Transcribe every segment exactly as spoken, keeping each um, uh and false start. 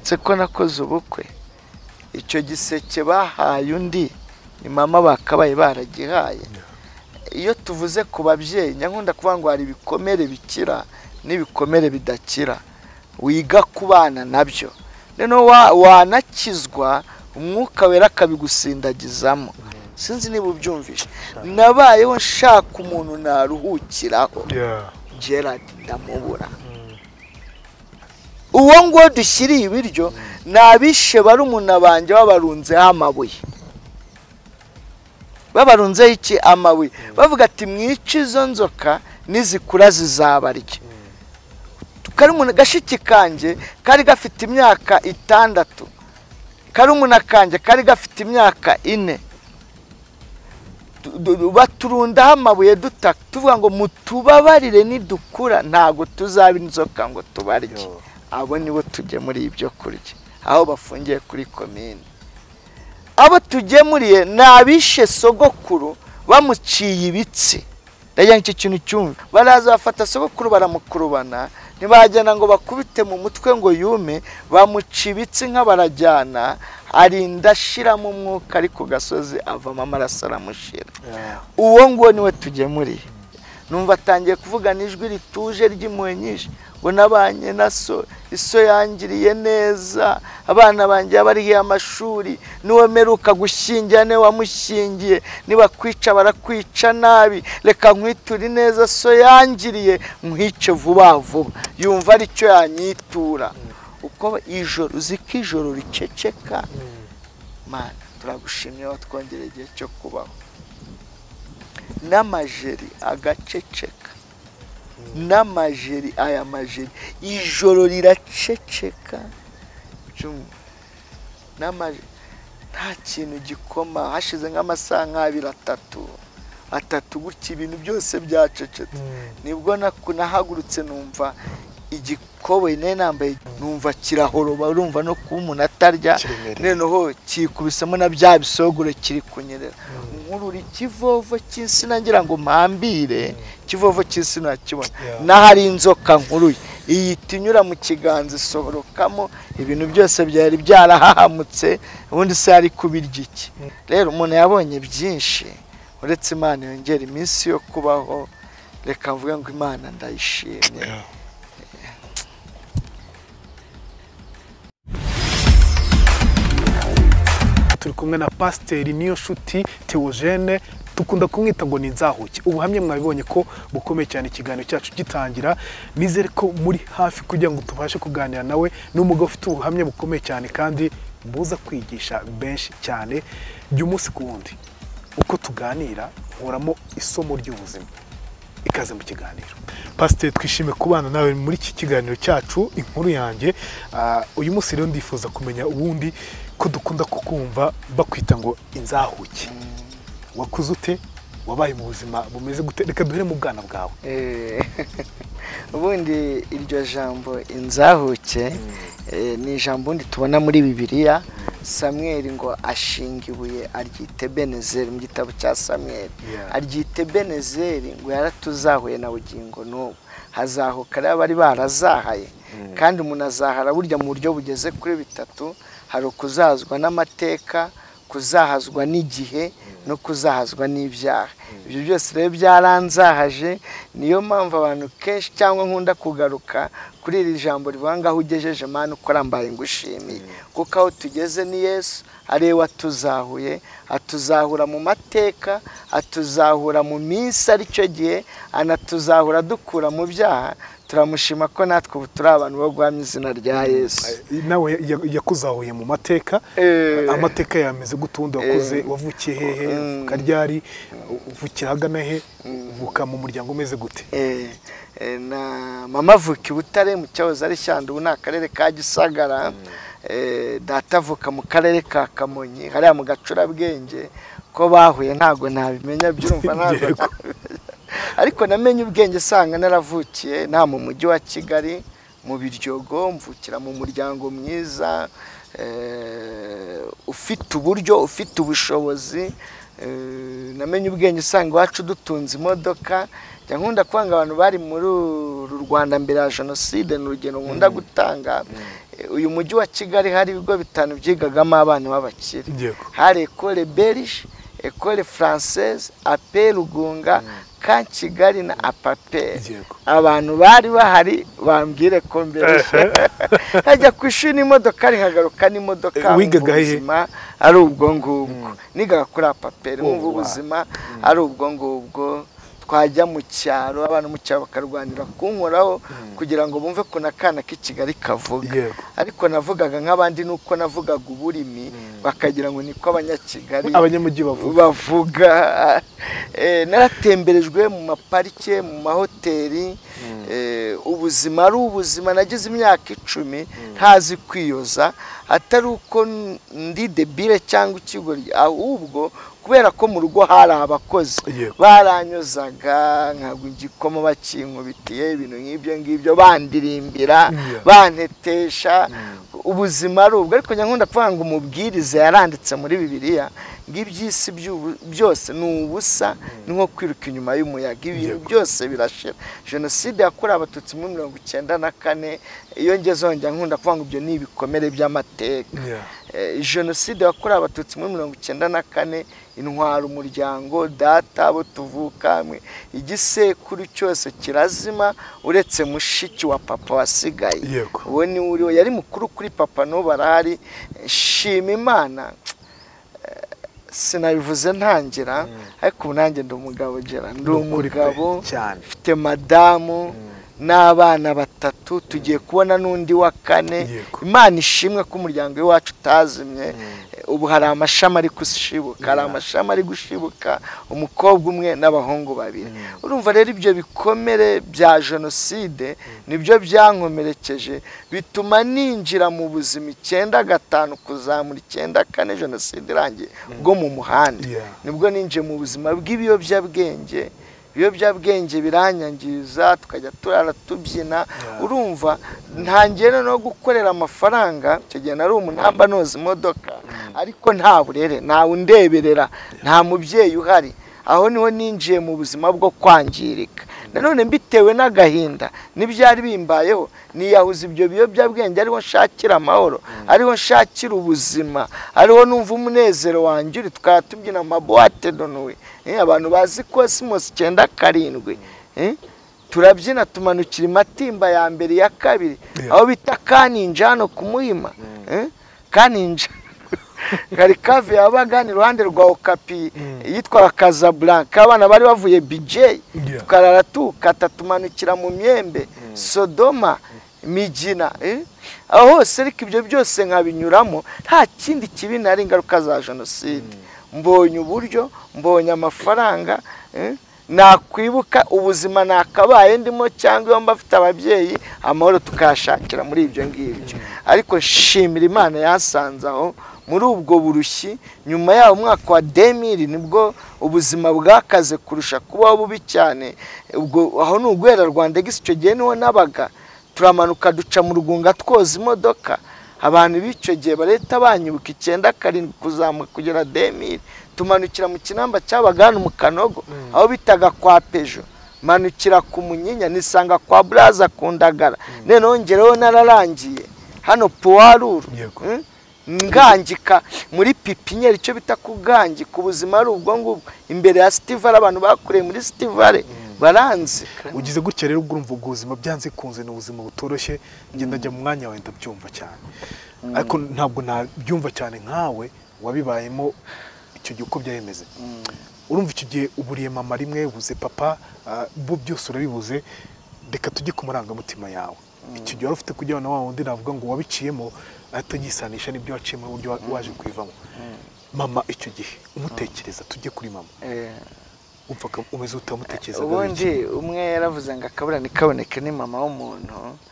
wibutse ko nakoze ubukwe icyo giseke bahaye undi ni mama bakabaye baragihaye iyo tuvuze ku babyeyi nyankunda kuvuga ngo hari ibikomere bikira n'ibikomere bidakira wiga kubana nabyo none wanakizwa umwuka wera akabigusindagizamo sinzi niba ubyumvishe nabayeho nshaka umuntu naruhukiraho Gerard ndamubura uwo ngo dushyiriye ibiryo nabishe barumuna banje babarunzeho amabuye babarunzeho iki amabuye bavuga ati mwice izo nzoka nizikura zizabarya karumuna gashiki kanje kari gafite imyaka itandatu karumuna kanje kari gafite imyaka ine baturundaho amabuye dutaka tuvuga ngo mutubabarire nidukura ntago tuzaba inzoka ngo tubarye abo nibo tugemuriye ibyo kurya aho bafungiye kuri komine abo tugemuriye nabishe sogokuru bamuciye ibitsi ndagira icyo kintu cyumva baraza bafata sogokuru baramukurubana ntibajyana ngo bakubite mu mutwe ngo yume bamuca ibitsi nk'abarajyana arinda ashiramo umwuka ari ku gasozi avamo amaraso aramushira uwo ngo niwe tugemuriye numva atangiye kuvuga n'ijwi rituje ry'impuhwe nyinshi ngo nabanye na so iso yangiriye neza abana banjye barihiye amashuri niwemeruka gushyingira ne wamushyingiye niba kwica barakwica nabi reka nkwiture neza so yangiriye nkwice vuba vuba yumva ari cyo yanyitura uko ijoro uziko ijoro riceceka mana turagushimye watwongereye igihe cyo kubaho n'amajeri agaceceka n'amajeri aya majeri ijoro riraceceka n'amajeri nta kintu gikoma hashize nk'amasaha nk'abiri atatu atatu gutya ibintu byose byacecetse nibwo nahagurutse numva igikoboyi ne nambaye numva kirahoroba urumva no kuba umuntu atarya noneho kikubisemo na bya bisogore kiri kunyerera nkurura ikivovo cy'insina ngira ngo mpambire kivovo cy'insina kibona nahari inzoka nkuruye iyi tinyura mu kiganza isohorokamo ibintu byose byari byarahahamutse ubundi se ari kubirya iki rero umuntu yabonye byinshi uretse Imana yongera iminsi yo kubaho reka mvuge ngo Imana ndayishimye turi kumwe na Pasiteri Niyonshuti THEOGENE dukunda kumwita ngo ni nzahuke ubuhamye mwabibonye ko bukomeye cyane ikiganiro cyacu gitangira nizere ko muri hafi kugira ngo tubashe kuganira nawe n'umugabo ufite ubuhamye bukomeye cyane kandi buza kwigisha benshi cyane by'umunsi ku wundi uko tuganira nkuramo isomo ry'ubuzima ikaze mu kiganiro Pasiteri twishime kubana nawe muri iki kiganiro cyacu inkuru yanjye uyu munsi rero ndifuza kumenya ubundi ko dukunda kukumva bakwita ngo inzahuke wakuze ute wabaye mu buzima bumeze gute reka duhere mu bwana bwawe ubundi iryo jambo inzahuke ni ijambo ndi tubona muri Bibiliya Samweli ngo ashinga ibuye aryite Benezeri mu gitabo cya Samweli aryite Benezeri ngo yaratuzahuye na bugingo n'ubu hazahuka rero bari barazahaye kandi umuntu azahara burya mu buryo bugeze kuri bitatu hari ukuzazwa n'amateka kuzahazwa n'igihe no kuzahazwa n'ibyaha ibyo byose rero byaranzahaje niyo mpamvu abantu kenshi cyangwa nkunda kugaruka kuri iri jambo rivuga ngo aho ugejeje Mana uko rambaye ngushimiye kuko aho tugeze ni Yesu ari we watuzahuye atuzahura mu mateka atuzahura mu minsi aricyo gihe anatuzahura dukura mu byaha turamushima ko natwe ubu turi abantu bo guhamya izina rya Yesu nawe yakuzahuye mu mateka amateka yameze gutundi wakuze wavukiye hehe karyari uvukira hagana he uvuka mu muryango umeze gute na mama avuka i Butare mu cyahoze ari Shyanda ubu ni akarere ka Gisagara data avuka mu karere ka Kamonyi hariya mu Gacurabwenge ko bahuye ntago ntabimenya byumva ntago ariko namenye ubwenge sanga naravukiye nta mu mujyi wa Kigali mu Biryogo mvukira mu muryango mwiza ufite uburyo ufite ubushobozi namenye ubwenge sanga wacu dutunze imodoka nkunda kwanga abantu bari muri uru Rwanda mbere ya jenoside n'urugendo nkunda gutanga uyu mujyi wa Kigali hari ibigo bitanu byigagamo abana b'abakire. Hari Ecole Belge, Ecole Française, A P Rugunga, Kan Kigali na Apape. Abantu bari bahari bambwire ko mbere hajya kwishina imodoka ari hagaruka n'imodoka ubuzima ari ubwo ngubwo. Niga kuri Apape mu ubuzima ari ubwo ngubwo. Twajya mu cyaro abantu mu cyaro bakarwanira kunkoraho kugira ngo bumve ko nakana k'Ikigali kavuga. Ariko navugaga nk'abandi nuko navugaga uburimi bakagira ngo niko abanyakigali abanyamujyi bavuga bavuga. Eh naratemberejwe mu maparike mu mahoteli. Eh ubuzima ari ubuzima nagize imyaka icumi ntazi kwiyoza atari uko ndi debile cyangwa ikigori ahubwo kubera ko mu rugo hari abakozi baranyozaga nkagwa igikoma bakinkubitiye ibintu nk'ibyo ngibyo bandirimbira bantetesha ubuzima ari ubwo. Ariko nyankunda kuvuga ngo umubwiriza yaranditse muri Bibiliya ng'ibyisi byose ni ubusa ni nko kwiruka inyuma y'umuyaga ibintu byose birashira. Jenoside yakorewe abatutsi muri mirongo icyenda na kane iyo ngezeho njya nkunda kuvuga ngo ibyo ni ibikomere by'amateka. Jenoside yakorewe abatutsi muri mirongo icyenda na kane intwara umuryango data abo tuvuka igisekuru cyose kirazima uretse mushiki wa papa wasigaye. Uwo ni uriwe yari mukuru kuri papa no barahari. Shima Imana sinabivuze ntangira ariko nanjye ndi umugabo gera ndi umugabo mfite madamu n'abana batatu tugiye kubona n'undi wa kane. Imana ishimwe ko umuryango wacu utazimye. Ubu hari amashami ari gushibuka hari amashami ari gushibuka umukobwa umwe n'abahungu babiri. Urumva rero ibyo bikomere bya jenoside nibyo byankomerekeje bituma ninjira mu buzima icyenda gatanu kuzamura icyenda kane jenoside irangiye bwo mu muhanda nibwo ninjiye mu buzima bw'ibiyobyabwenge. Ibiyobyabwenge biranyangiza tukajya turara tubyina. Urumva ntangere no gukorera amafaranga icyo gihe nari umunamba noza imodoka ariko nta burere nta undeberera nta mubyeyi uhari. Aho niho ninjiye mu buzima bwo kwangirika. Nanone mbitewe n'agahinda n'ibyari bimbayeho niyahuza ibyo biyobyabwenge ariho nshakira amahoro ariho nshakira ubuzima ariho numva umunezero wanjye uri twatubyina amaboate donowe. Abantu bazi Cosmos icyenda karindwi turabyina tumanukira imatimba ya mbere ya kabiri aho bita Kaninja hano ku Muhima. Kaninja gari kave yabaga ni ruhande rwa Okapi yitwa Casablanca. Abana bari bavuye B J tukarara tukata tumanukira mu Myembe Sodoma Mijina. Aho hose ariko ibyo byose nkabinyuramo nta kindi kibi nari ingaruka za jenoside. Mbonye uburyo mbonye amafaranga nakwibuka ubuzima nakabaye ndimo cyangwa iyo mbafite ababyeyi amahoro tukashakira muri ibyo ngibyo. Ariko shimira Imana yasanze aho muri ubwo burushyi. Nyuma yaho umwaka wa demiri nibwo ubuzima bwakaze kurusha kuba bubi cyane. Ubwo aho ni ugwera Rwanda gisi icyo gihe niho nabaga turamanuka duca mu Rugunga twoza imodoka. Abantu b'icyo gihe bareta banyubuka icyenda karindwi kuzamuka kugera demiri tumanukira mu Kinamba cyabaga hano mu Kanogo aho bitaga kwa Pejo manukira ku Munyinya nisanga kwa Braza kundagara. None ongereho nararangiye hano Poiruru ngangika muri pipinyeri cyo bita kugangi ku buzima ari ubwo ngubwo imbere ya Stivale. Abantu bakureye muri Stivale baranzi. Ugize gutya rero urumva ubuzima byanze kunze n'ubuzima butoroshye. Ngenda njya mu mwanya wawe ndabyumva cyane ariko ntabwo nabyumva cyane nkawe wabibayemo icyo gihe uko byayemeze. Urumva icyo gihe uburiye mama rimwe ubuze papa bo byose urabibuze. Reka tujye ku marangamutima yawe. Icyo gihe warufite kujya na wa wundi navuga ngo wabiciyemo atagisanisha n'ibyo waciye mu buryo waje kwivamo. Mama icyo gihe umutekereza tujye kuri mama upfa umeze utamutekereza. Ubundi umwe yaravuze ngo akabura nikaboneke ni mama w'umuntu.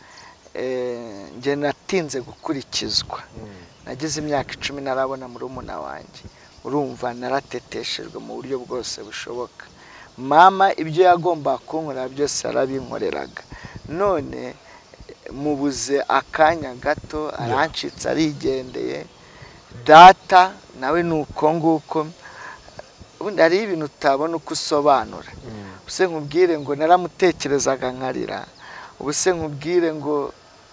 Nge natinze gukurikizwa nagize imyaka icumi narabona muri umuna wanjye. Urumva narateteshejwe mu buryo bwose bushoboka. Mama ibyo yagomba kunkorera byose arabinkoreraga. None mubuze akanya gato arancitse arigendeye. Data nawe nuko nguko. Ubundi ari ibintu utabona uko usobanura. Ubuse nkubwire ngo naramutekerezaga nkarira. Ubuse nkubwire ngo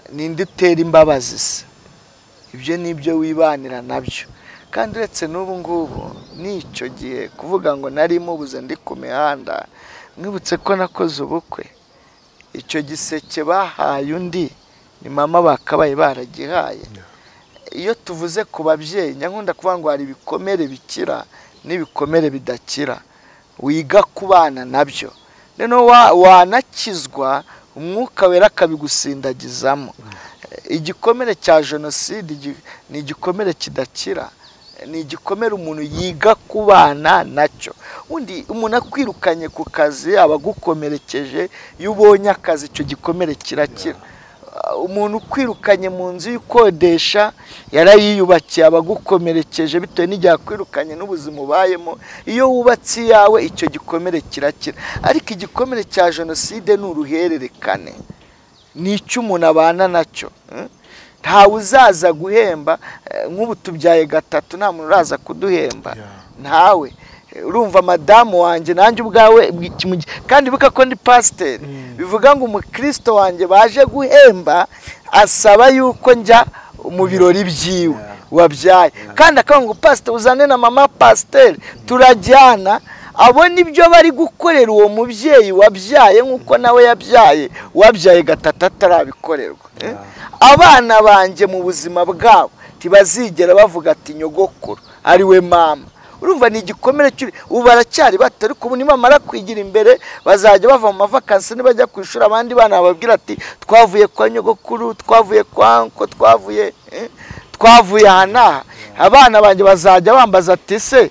ninde utera imbabazi se ibyo nibyo wibanira nabyo kandi uretse n'ubu ngubu n'icyo gihe kuvuga ngo nari mubuze ndi ku mihanda mwibutse ko nakoze ubukwe icyo giseke bahaye undi ni mama bakabaye baragihaye iyo tuvuze ku babyeyi nyankunda kuvuga ngo hari ibikomere bikira n'ibikomere bidakira wiga kubana nabyo rero wanakizwa umwuka wera akabigusindagizamo igikomere cya jenoside ni igikomere kidakira ni igikomere umuntu yiga kubana nacyo undi umuntu akwirukanye ku kazi abagukomerekeje iyo ubonye akazi icyo gikomere kirakira umuntu ukwirukanye mu nzu yikodesha yarayiyubakiye abagukomerekeje bitewe n'igihe akwirukanye n'ubuzima ubayemo iyo wubatse yawe icyo gikomere kirakira ariko igikomere cya jenoside ni uruhererekane ni icyo umuntu abana nacyo ntawe uzaza guhemba nk'ubu tubyaye gatatu nta muntu uraza kuduhemba ntawe urumva madamu wanjye nanjye ubwawe kandi buka ko ndi pasiteri bivuga ngo umukristo wanjye baje guhemba asaba yuko njya mu birori byiwe wabyaye kandi akavuga ngo pasiteri uzane na mama pasiteri turajyana abo nibyo bari gukorera uwo mubyeyi wabyaye nk'uko nawe yabyaye wabyaye gatatu atarabikorerwa abana banjye mu buzima bwabo ntibazigera bavuga ati nyogokuru ari we mama urumva ni igikomere cyuri ubu baracyari bato ariko ubu nimamara kwigira imbere bazajya bava mu mavakansi nibajya ku ishuri abandi bana bababwira ati twavuye kwa nyogokuru twavuye kwa nko twavuye twavuye aha n'aha abana banjye bazajya bambaza ati se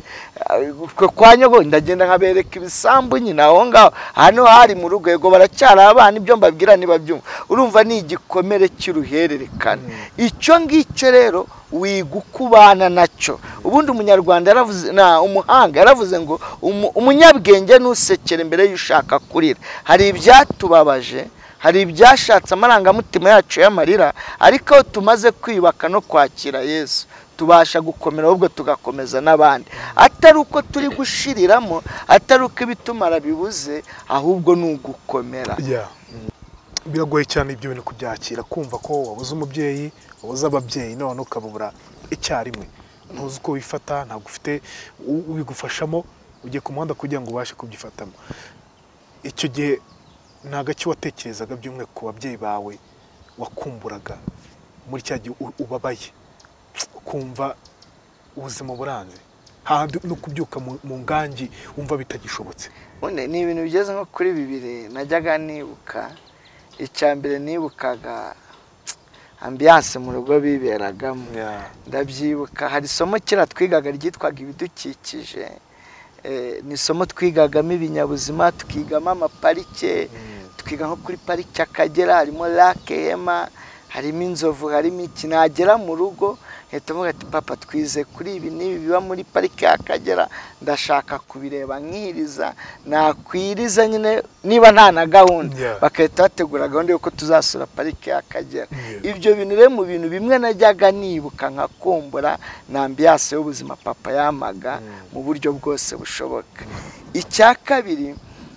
kwa nyogo ndagenda nkabereka ibisambu nyine aho ngaho hano hari mu rugo yego baracyari abana ibyo mbabwira nibabyumva urumva ni igikomere cy'uruhererekane icyo ngicyo rero wigukubana nacyo ubundi umunyarwanda yaravuze na umuhanga yaravuze ngo umunyabwenge nusekera imbere y'ushaka kurira hari ibyatubabaje hari ibyashatse amarangamutima yacu y'amarira ariko aho tumaze kwiyubaka no kwakira Yesu tubasha gukomera ahubwo tugakomeza n'abandi atari uko turi gushiriramo atari uko ibitumara bibuze ahubwo ni ugukomera biragoye cyane ibyo bintu kubyakira kumva ko wabuze umubyeyi wabuze ababyeyi none ukabubura icyarimwe ntuzi uko wifata ntabwo ufite ubigufashamo ugiye ku muhanda kugira ngo ubashe kubyifatamo icyo gihe nta gake watekerezaga by'umwe ku babyeyi bawe wakumburaga muri cya gihe ubabaye ukumva ubuzima buranze handi no kubyuka mu ngangi wumva bitagishobotse none ni ibintu bigeze nko kuri bibiri najyaga nibuka icyambere nibukaga ambiance mu rugo biberagamo ndabyibuka hari isomo kira twigaga ryitwaga ibidukikije ni isomo twigagamo ibinyabuzima tukigamo amaparike twiga nko kuri parike y'Akagera harimo lake Hema harimo inzovu harimo iki nagera mu rugo hita mvuga ati papa twize kuri ibi n'ibi biba muri parike y'Akagera ndashaka kubireba nkiriza nakwiriza nyine niba nta na gahunda bakahita bategura gahunda yuko tuzasura parike y'Akagera ibyo bintu rero mu bintu bimwe najyaga nibuka nkakumbura na ambiance y'ubuzima papa yamaga mu buryo bwose bushoboka icya kabiri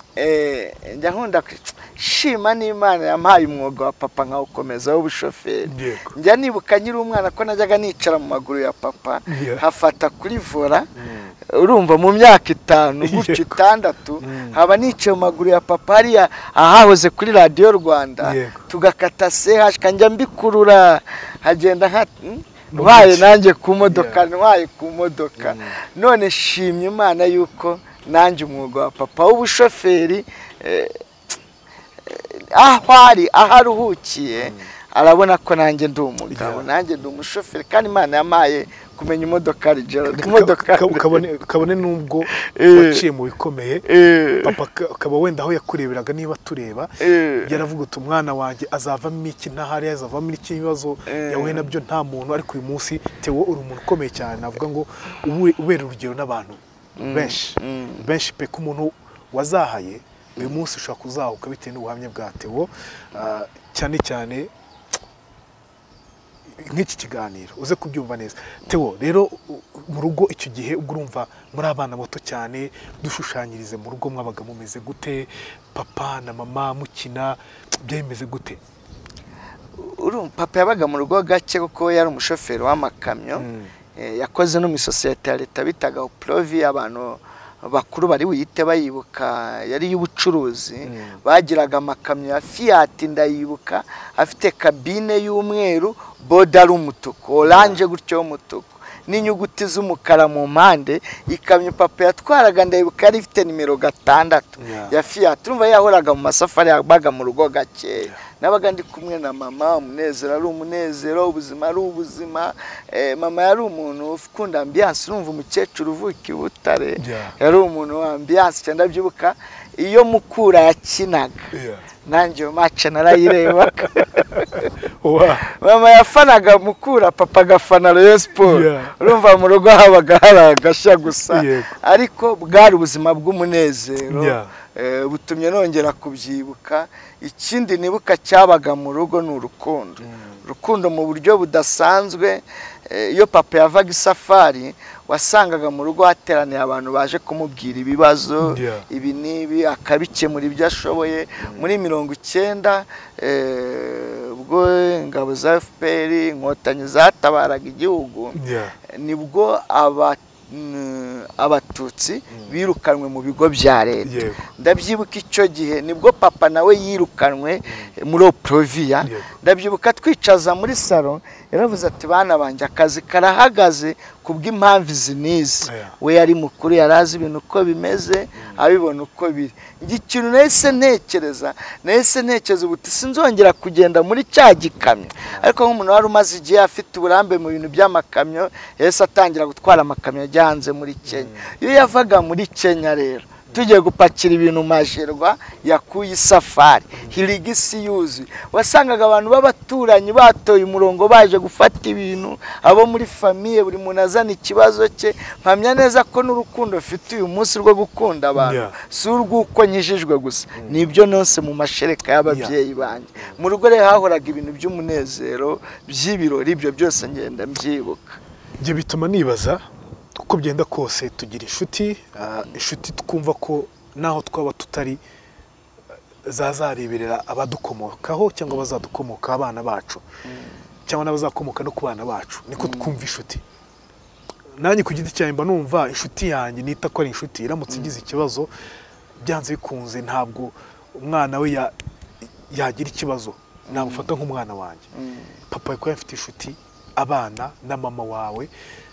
eh njya nkunda shima n'Imana yampaye umwuga wa papa nkawukomeza w'ubushoferi njya nibuka nyiri umwana ko najyaga nicara mu maguru ya papa hafata kuri vora urumva mu myaka itanu gutyo itandatu haba nicaye mu maguru ya papa hariya ahahoze kuri Radio Rwanda tugakata sehash kanjya mbikurura hagenda nka ntwaye nanjye ku modoka ntwaye ku modoka none shimye Imana yuko nanjye umwuga wa papa w'ubushoferi aho ari aharuhukiye arabona ko nanjye ndi umugabo nanjye ndi umushoferi kandi Imana yamaye kumenya imodoka rigera imodoka kabone nubwo waciye mu bikomeye papa akaba wenda aho yakureberaga niba tureba yaravuga uti umwana wanjye azavamo iki ntahari azavamo iki ibibazo yawe nabyo nta muntu ariko uyu munsi Theo uri umuntu ukomeye cyane navuga ngo ubera urugero n'abantu benshi benshi pe ku muntu wazahaye uyu munsi ushaka kuzahuka bitewe n'ubuhamya bwa Theo cyane cyane nk'iki kiganiro uze kubyumva neza Theo rero mu rugo icyo gihe ubwo urumva muri abana bato cyane dushushanyirize mu rugo mwabaga mumeze gute papa na mama mukina byemeze gute urumva papa yabaga mu rugo gake kuko yari umushoferi w'amakamyo yakoze no mu sosiyete ya leta bitaga Provi abantu bakuru bari wiyite bayibuka yari y'ubucuruzi bagiraga amakamyo ya Fiat ndayibuka afite kabine y'umweru boda ari umutuku orange gutyo y'umutuku n'inyuguti z'umukara mu mpande ikamyo papa yatwaraga ndayibuka yari ifite nimero gatandatu ya Fiat urumva yahoraga mu masafari yabaga mu rugo gake nabaga ndi kumwe na mama umunezero ari umunezero ubuzima ari ubuzima eh, mama yari umuntu ukunda ambiance urumva umukecuru uvuka Butare yari umuntu wa ambiance cyane ndabyibuka iyo mukura yakinaga nanjye match narayireba mama yafanaga mukura papa gafana Rayon Sport urumva mu rugo habaga haragashya gusa ariko bwari ubuzima bw'umunezero butumye nongera kubyibuka ikindi nibuka cyabaga mu rugo ni urukundo urukundo mu buryo budasanzwe iyo papa yavaga isafari wasangaga mu rugo hateraniye abantu baje kumubwira ibibazo ibi nibi akabikemura ibyo ashoboye muri mirongo icyenda ubwo ingabo za F P R inkotanyi zatabaraga igihugu nibwo aba abatutsi birukanwe mu bigo bya leta ndabyibuka icyo gihe nibwo papa nawe yirukanwe muri Provia ndabyibuka twicaza muri salon yaravuze ati bana banje akazi karahagaze kubw'impamvu zinizi we yari mukuru yarazi ibintu uko bimeze abibona uko biri ikintu nese ntekereza nese ntekereza ubuti sinzongera kugenda muri cya gikamyo ariko nk'umuntu wari umaze igihe afite uburambe mu bintu by'amakamyo yese atangira gutwara amakamyo ajyanze muri Kenya iyo yavaga muri Kenya rero tugiye gupakira ibintu majerwa yakuye isafari hirigisi yuzi wasangaga abantu b'abaturanyi batoye umurongo baje gufata ibintu abo muri famille buri muntu azana ikibazo cye mpamya neza ko n'urukundo ufite uyu munsi rwo gukunda abantu si urwuko nyijijwe gusa nibyo nose mu mashereka y'ababyeyi banje mu rugo rero hahoraga ibintu by'umunezero by'ibirori ibyo byose ngenda mbyibuka nje bituma nibaza uko byenda kose tugira inshuti inshuti twumva ko naho twaba tutari zazareberera abadukomokaho cyangwa bazadukomoka abana bacu cyangwa n'abazakomoka no ku bana bacu niko twumva inshuti nanjye ku giti cyanjye mba numva inshuti yanjye nita ko ari inshuti iramutse igize ikibazo byanze bikunze ntabwo umwana we yagira ikibazo namufata nk'umwana wanjye papa ko yafite inshuti abana na mama wawe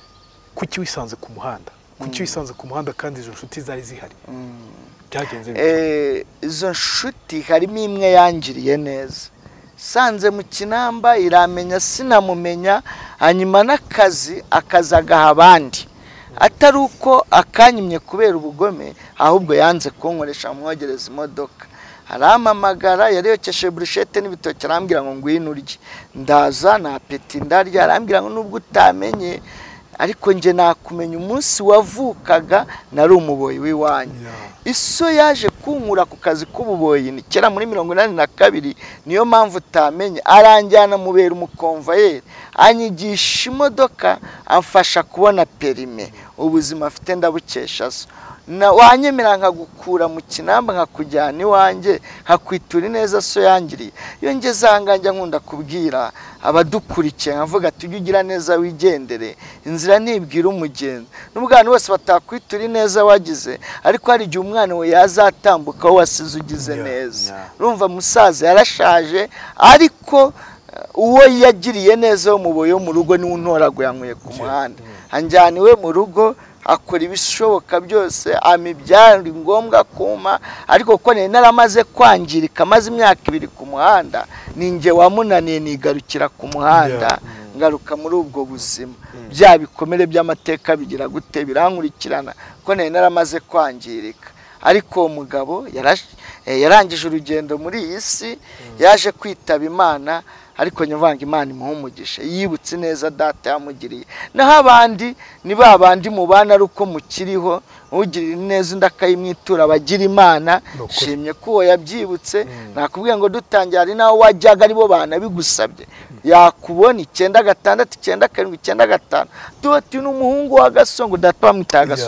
kuki wisanze ku muhanda kuki wisanze ku muhanda kandi izo nshuti zari zihari byagenze eh izo nshuti harimo imwe yangiriye neza sanze mu Kinamba iramenya sinamumenya hanyuma n'akazi akazagaha abandi atari uko akanyimye kubera ubugome ahubwo yanze kunkoresha mwogereza imodoka aramamagara yariyokeshe brushette n'ibitoki arambwira ngo ngwino urye ndaza na apeti ndarya arambwira ngo nubwo utamenye ariko nje nakumenya umunsi wavukaga nari umuboyi w'iwanyu iso yaje kunkura ku kazi k'ububoyi ni kera muri mirongo inani na kabiri niyo mpamvu utamenye aranjyana mubera umukonvayeri anyigisha imodoka amfasha kubona perime ubuzima afite ndabukesha so na wanyemera nkagukura mu Kinamba nkakujyana iwanjye nkakwitura neza so yangiriye iyo ngeze ahanganja nkunda kubwira abadukurikiye nkavuga tujye ugira neza wigendere inzira nibwira umugenzi n'ubwana bose batakwitura neza wagize ariko hari igihe umwana we yazatambuka wasize ugize neza urumva musaza yarashaje ariko uwo yagiriye neza wo muboyo mu rugo ni untorago yankuye ku muhanda anjyaniwe mu rugo akora ibishoboka byose amibyari ngombwa kuma ariko ko ne naramaze kwangirika maze imyaka ibiri ku muhanda ninge wamunaniye nigarukira ku muhanda ngaruka muri ubwo buzima bya bikomere by'amateka bigira gute birankurikirana ko ne naramaze kwangirika ariko umugabo yarangije urugendo muri iyi si yaje kwitaba Imana ariko nyavanga Imana imuhumugisha yibutse neza data yamugiriye naho abandi ni babandi mu bana aruko mukiriho ugirira neza ndakayimwitura bagira Imana shimye ko yabyibutse nakubwiye ngo dutangira ari naho wajyaga aribo bana bigusabye yakubona icyenda gatandatu icyenda karindwi icyenda gatanu tuti n'umuhungu wa Gasongo data bamwita Gasongo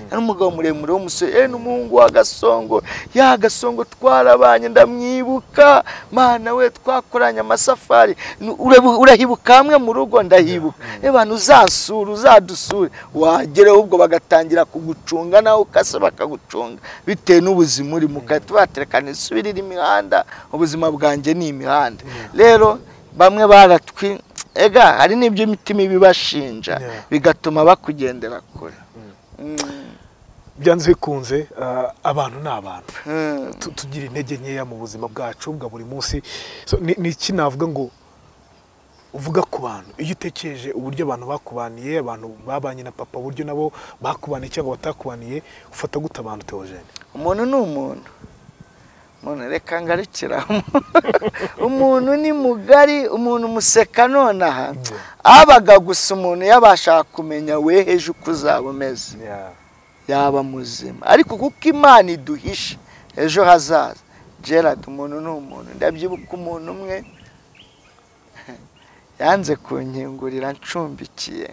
ari umugabo muremure w'umusore eh n'umuhungu wa Gasongo ya Gasongo twarabanye ndamwibuka mana we twakoranye amasafari urahibuka hamwe mu rugo ndahibuka abantu uzansura uzadusura wagere ubwo bagatangira kugucunga nawe ukase bakagucunga bitewe n'ubuzima uri mukati baterekana isubirira imihanda ubuzima bwanjye ni imihanda rero bamwe baratwi ega hari n'ibyo imitima ibibashinja bigatuma bakugendera kure byanze bikunze abantu ni abantu tugira intege nkeya mu buzima bwacu bwa buri munsi ni iki navuga ngo uvuga ku bantu iyo utekereje uburyo abantu bakubaniye abantu babanye na papa uburyo nabo bakubaniye cyangwa batakubaniye ufata gute abantu Theogene? Umuntu ni umuntu umuntu reka ngarukira umuntu ni mugari umuntu museka nonaha abaga gusa umuntu yabasha kumenya weheje uko uzaba umeze yaba muzima ariko kuko Imana iduhisha ejo hazaza Gerard umuntu ni umuntu ndabyibuka umuntu umwe yanze kunkingurira ncumbikiye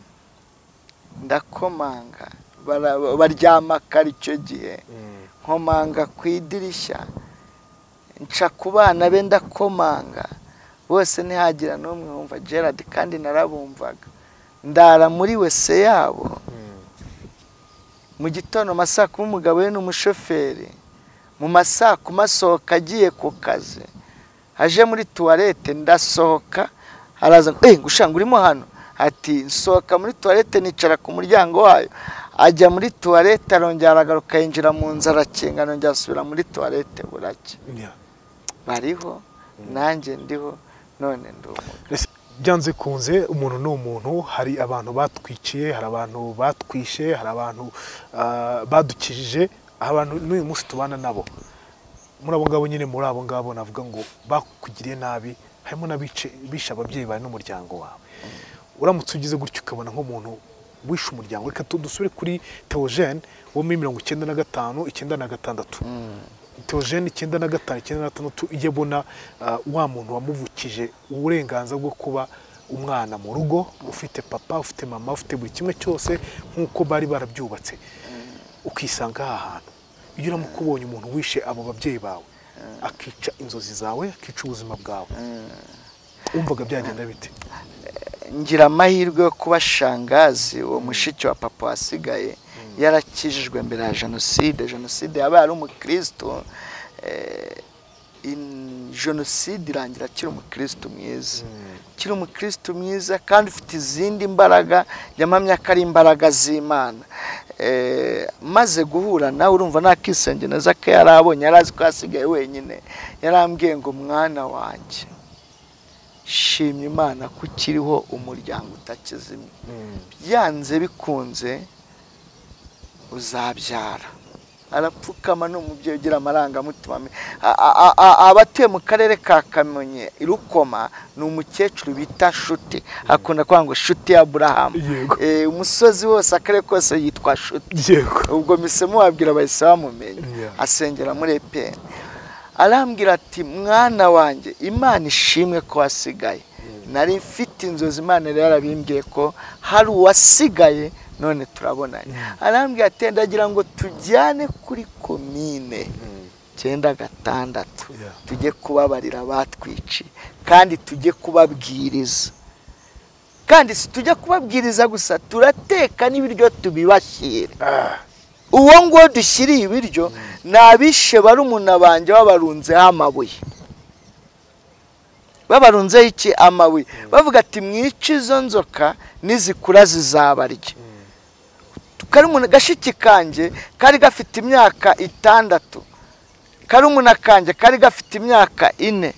ndakomanga baryama kare icyo gihe nkomanga ku idirishya nca ku bana be ndakomanga bose ntihagira n'umwe wumva Gerard kandi narabumvaga ndara muri wese yabo mu gitondo masaa kuma umugabo we n'umushoferi mu masaa kuma asohoka agiye ku kazi aje muri tuwarete ndasohoka araza eh gushanga urimo hano ati nsohoka muri toilette nicara ku muryango wayo ajya muri toilette arongera aragaruka yinjira mu nzu arakenga nongera asubira muri toilette burake bariho nanjye ndiho none ndumu byanze kunze umuntu ni umuntu hari abantu batwiciye hari abantu batwishe hari abantu badukijije abantu n'uyu munsi tubana nabo muri abo ngabo nyine muri abo ngabo navuga ngo bakugiriye nabi harimo nabice bisha ababyeyi bawe n'umuryango wawe uramutse ugize gutyo ukabona nk'umuntu wishe umuryango reka tudusure kuri Theogene wo muri mirongo icyenda na gatanu icyenda na gatandatu Theogene icyenda na gatanu icyenda na gatandatu iyo bona wa muntu wamuvukije uburenganzira bwo kuba umwana mu rugo ufite papa ufite mama ufite buri kimwe cyose nk'uko bari barabyubatse ukisanga aha hantu iyo uramukubonye umuntu wishe abo babyeyi bawe akica inzozi zawe akica ubuzima bwawe umvaga byagenda bite? Ngira amahirwe yo kuba shangazi uwo mushiki wa papa wasigaye yarakijijwe mbere ya jenoside jenoside yabaye ari umukristo jenoside irangira kiri umukristo mwiza kiri umukristo mwiza kandi ufite izindi mbaraga yamamya ko ari imbaraga z'Imana maze guhura nawe urumva nakisenge neza ko yarabonye yarazi ko yasigaye wenyine yarambwiye ngo mwana wanjye shimye Imana ko ukiriho umuryango utakizimye byanze bikunze uzabyara arapfukama n'umubyeyi ugira amarangamutima abatuye mu karere ka Kamonyi Irukoma ni umukecuru bita Shuti akunda kwanga ngo Shuti ya Abraham umusozi wose akarere kose yitwa Shuti ubwo misemo wabwira bahise bamumenye asengera muri E P R arambwira ati mwana wanjye Imana ishimwe ko wasigaye nari mfite inzozi Imana rero yarabimbwiye ko hari uwasigaye none turabonanye arambwira ati ndagira ngo tujyane kuri komine cyenda gatandatu tujye kubabarira batwici kandi tujye kubabwiriza kandi si tujye kubabwiriza gusa turateka n'ibiryo tubibashyire uwo ngo dushyiriye ibiryo nabishe barumuna banje babarunzeho amabuye babarunzeho iki amabuye bavuga ati mwice izo nzoka nizikura zizabarya karumuna gashiki kanje kari gafite imyaka itandatu karumuna kanje kari gafite imyaka ine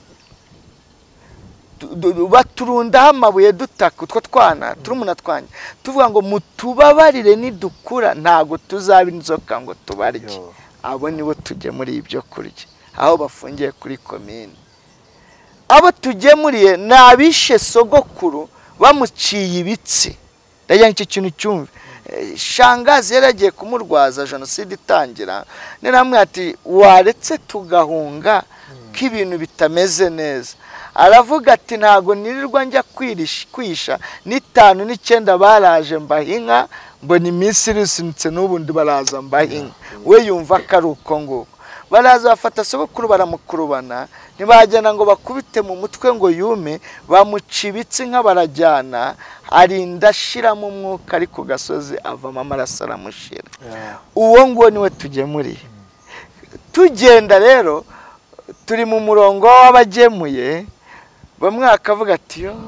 baturundaho amabuye dutaka utwo twana turumuna twanje tuvuga ngo mutubabarire nidukura ntago tuzaba inzoka ngo tubarye abo nibo tugemuriye ibyo kurya aho bafungiye kuri komine abo tugemuriye nabishe sogokuru bamuciye ibitsi ndagira iki kintu cyumve shangazi yaragiye kumurwaza jenoside itangira neramwe ati waretse tugahunga ibintu bitameze neza. Aravuga ati ntago nirirwa njya kwisha n'itanu n'icyenda baraje mbahinka mbona iminsi irisunitse n'ubundi baraza mbahinka. We yumva ko ari uko nguko. Baraza bafata sogokuru baramukurubana, ntibajyana ngo bakubite mu mutwe ngo yume, bamucibitse inka barajyana, arinda ashiramo umwuka ari ku gasozi avamo amaraso aramushira. Uwo ngo niwe tugemuriye. Tugenda rero turi mu murongo w'abagemuye, bamwe akavuga ati yo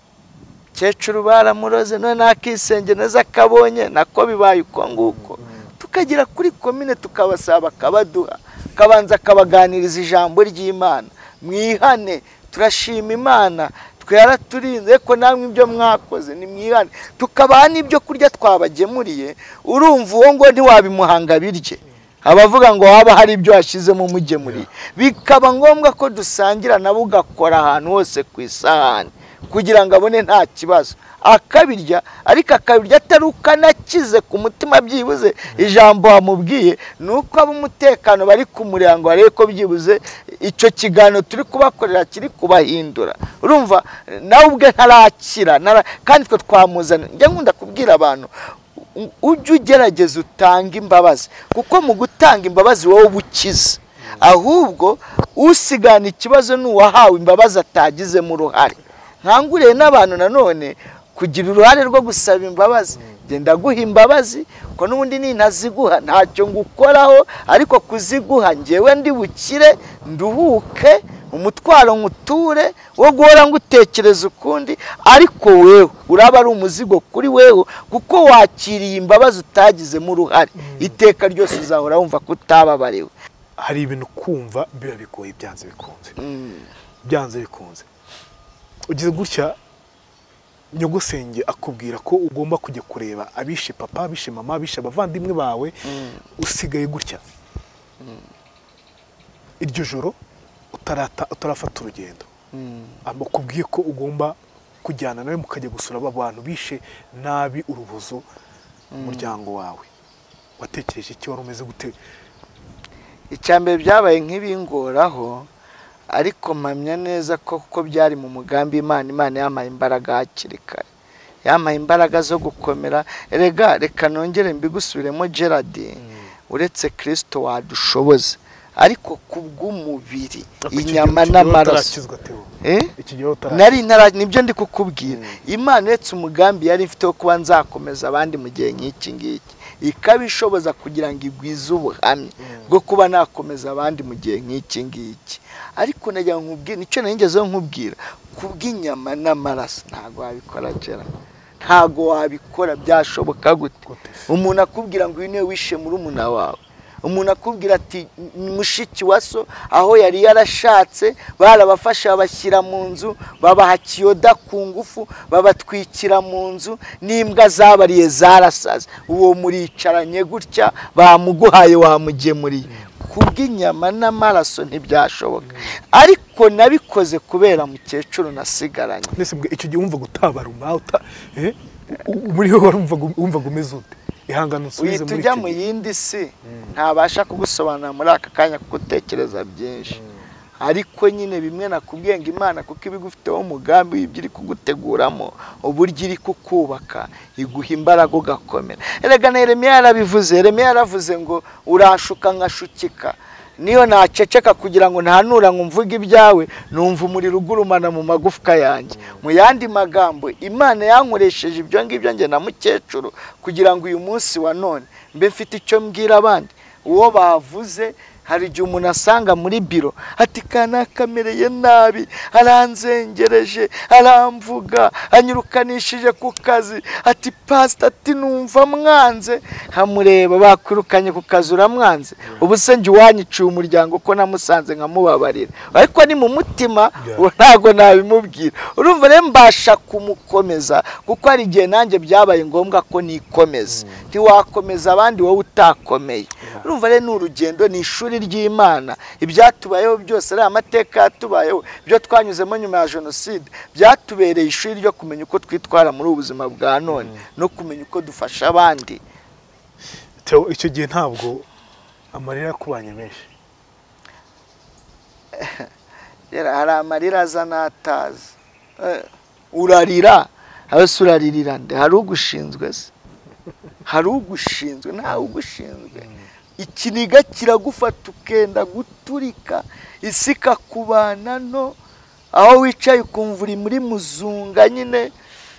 cyecuru baramuroze none nakisenge neza kabonye nako bibaye uko nguko. Tukagira kuri komine tukabasaba kabaduha, kabanza kabaganiriza ijambo ry'Imana, mwihane turashima Imana twyaraturinze ko namwe ibyo mwakoze ni mwihane, tukabaha n'ibyo kurya twabagemuriye. Urumva uwo ngo ntiwabimuhanga birye, abavuga ngo haba hari ibyo hashizemo mugemuriye, bikaba ngombwa ko dusangira nabo ugakora ahantu hose ku isahani kugira ngo abone nta kibazo akabirya, ariko akabirya atari ukanakize ku mutima byibuze ijambo wamubwiye, nuko aba umutekano bari ku murango ariko ko byibuze icyo kigano turi kubakorera kiri kubahindura. Urumva nawe ubwe ntarakira, kandi twe twamuzana. Njya nkunda kubwira abantu ujye ugerageza utanga imbabazi, kuko mu gutanga imbabazi wowe ubukiza, ahubwo usigana ikibazo n'uwahawe imbabazi atagizemo uruhare. Nkanguriye n'abantu nanone kugira uruhare rwo gusaba imbabazi. Genda guha imbabazi ko n'ubundi nintaziguha ntacyo ngukoraho, ariko kuziguha ngewe ndi bukire nduhuke umutwaro nguture wo guhora ngutekereza ukundi, ariko wewe uraba ari umuzigo kuri wewe kuko wakiriye imbabazi utagizemo uruhare. Iteka ryose uzahora wumva kutababariwe. Hari ibintu kumva biba bigoye byanze bikunze, byanze bikunze. Ugize gutya nyogosenge akubwira ko ugomba kujya kureba abishe papa, abishe mama, abishe abavandimwe bawe, usigaye gutya iryo joro utarata utarafata urugendo, amukubwiye ko ugomba kujyana nawe mukajya gusura aba bantu bishe nabi urubozo umuryango wawe. Watekereje iki? Wari umeze gute? Icyambere byabaye nk'ibingoraho, ariko mpamya neza ko kuko byari mu mugambi Imana. Imana yamaye imbaraga hakiri kare, yamaye imbaraga zo gukomera. Erega reka nongere mbigusubiremo Gerard, uretse Kristo wadushoboza, ariko kubw'umubiri inyama n'amaraso eh nari ntara nibyo ndi kukubwira. Imana yetse umugambi yari ifite wo kuba nzakomeza abandi mu gihe nk'iki ngiki, ikabishoboza kugira ngo igwize ubuhamya bwo kuba nakomeza abandi mu gihe nk'iki ngiki. Ariko najya nkubwira nicyo naringezeho nkubwira, kubw'inyama n'amaraso ntago wabikora Gerard, ntago wabikora. Byashoboka gute? Umuntu akubwira ngo uyu wishe muri umuna wawe, umuntu akubwira ati mushiki waso aho yari yarashatse barabafasha babashyira mu nzu, babaha kiyoda ku ngufu, babatwikira mu nzu, n'imbwa zabariye zarasaze, uwo muricaranye gutya bamuguhaye wamugemuriye. Kubw'inyama n'amaraso ntibyashoboka, ariko nabikoze kubera mukecuru nasigaranye. Nese icyo gihe wumva gutabara umauta eh muri ho warumva wumva gumeze ute? Ihangano usubize muri tujya mu yindi si ntabasha kugusobanura muri aka kanya kuko utekereza byinshi, ariko nyine bimwe nakubwiye ngo Imana kuko ibigufiteho umugambi w'ibyo iri kuguteguramo, uburyo iri kukubaka, iguha imbaraga ugakomera. Erega na Yeremiya yarabivuze. Yeremiya yaravuze ngo urashuka nkashukika, niyo naceceka kugira ngo ntanura ngo mvuge ibyawe, numva umuriro ugurumana mu magufwa yanjye. Mu yandi magambo, Imana yankoresheje ibyo ngibyo nge na mukecuru kugira ngo uyu munsi wa none mbe mfite icyo mbwira abandi. Uwo bavuze hari igihe umuntu asanga muri biro ati kanakamereye nabi, aranzengereje, aramvuga, anyurukanishije ku kazi, ati pastor ati numva mwanze. Nkamureba bakwirukanye ku kazi uramwanze, ubu se nje wanyiciye umuryango ko namusanze nkamubabarira, ariko ni mu mutima ntago nabimubwira. Urumva rero mbasha kumukomeza kuko ari igihe nanjye byabaye ngombwa ko nikomeza. Ntiwakomeza abandi wowe utakomeye. Urumva rero n'urugendo ni ishuri ry'Imana. Ibyatubayeho byose ari amateka yatubayeho, byo twanyuzemo nyuma ya jenoside, byatubereye ishuri ryo kumenya uko twitwara muri ubuzima bwa none no kumenya uko dufasha abandi. Theo, icyo gihe ntabwo amarira kubanye menshi? yera hari amarira aza nataza urarira abese uraririra nde hari ugushinzwe se hari ugushinzwe nta ugushinzwe ikiniga kiragufata ukenda guturika isi kakubana no aho wicaye ukumva uri muri muzunga nyine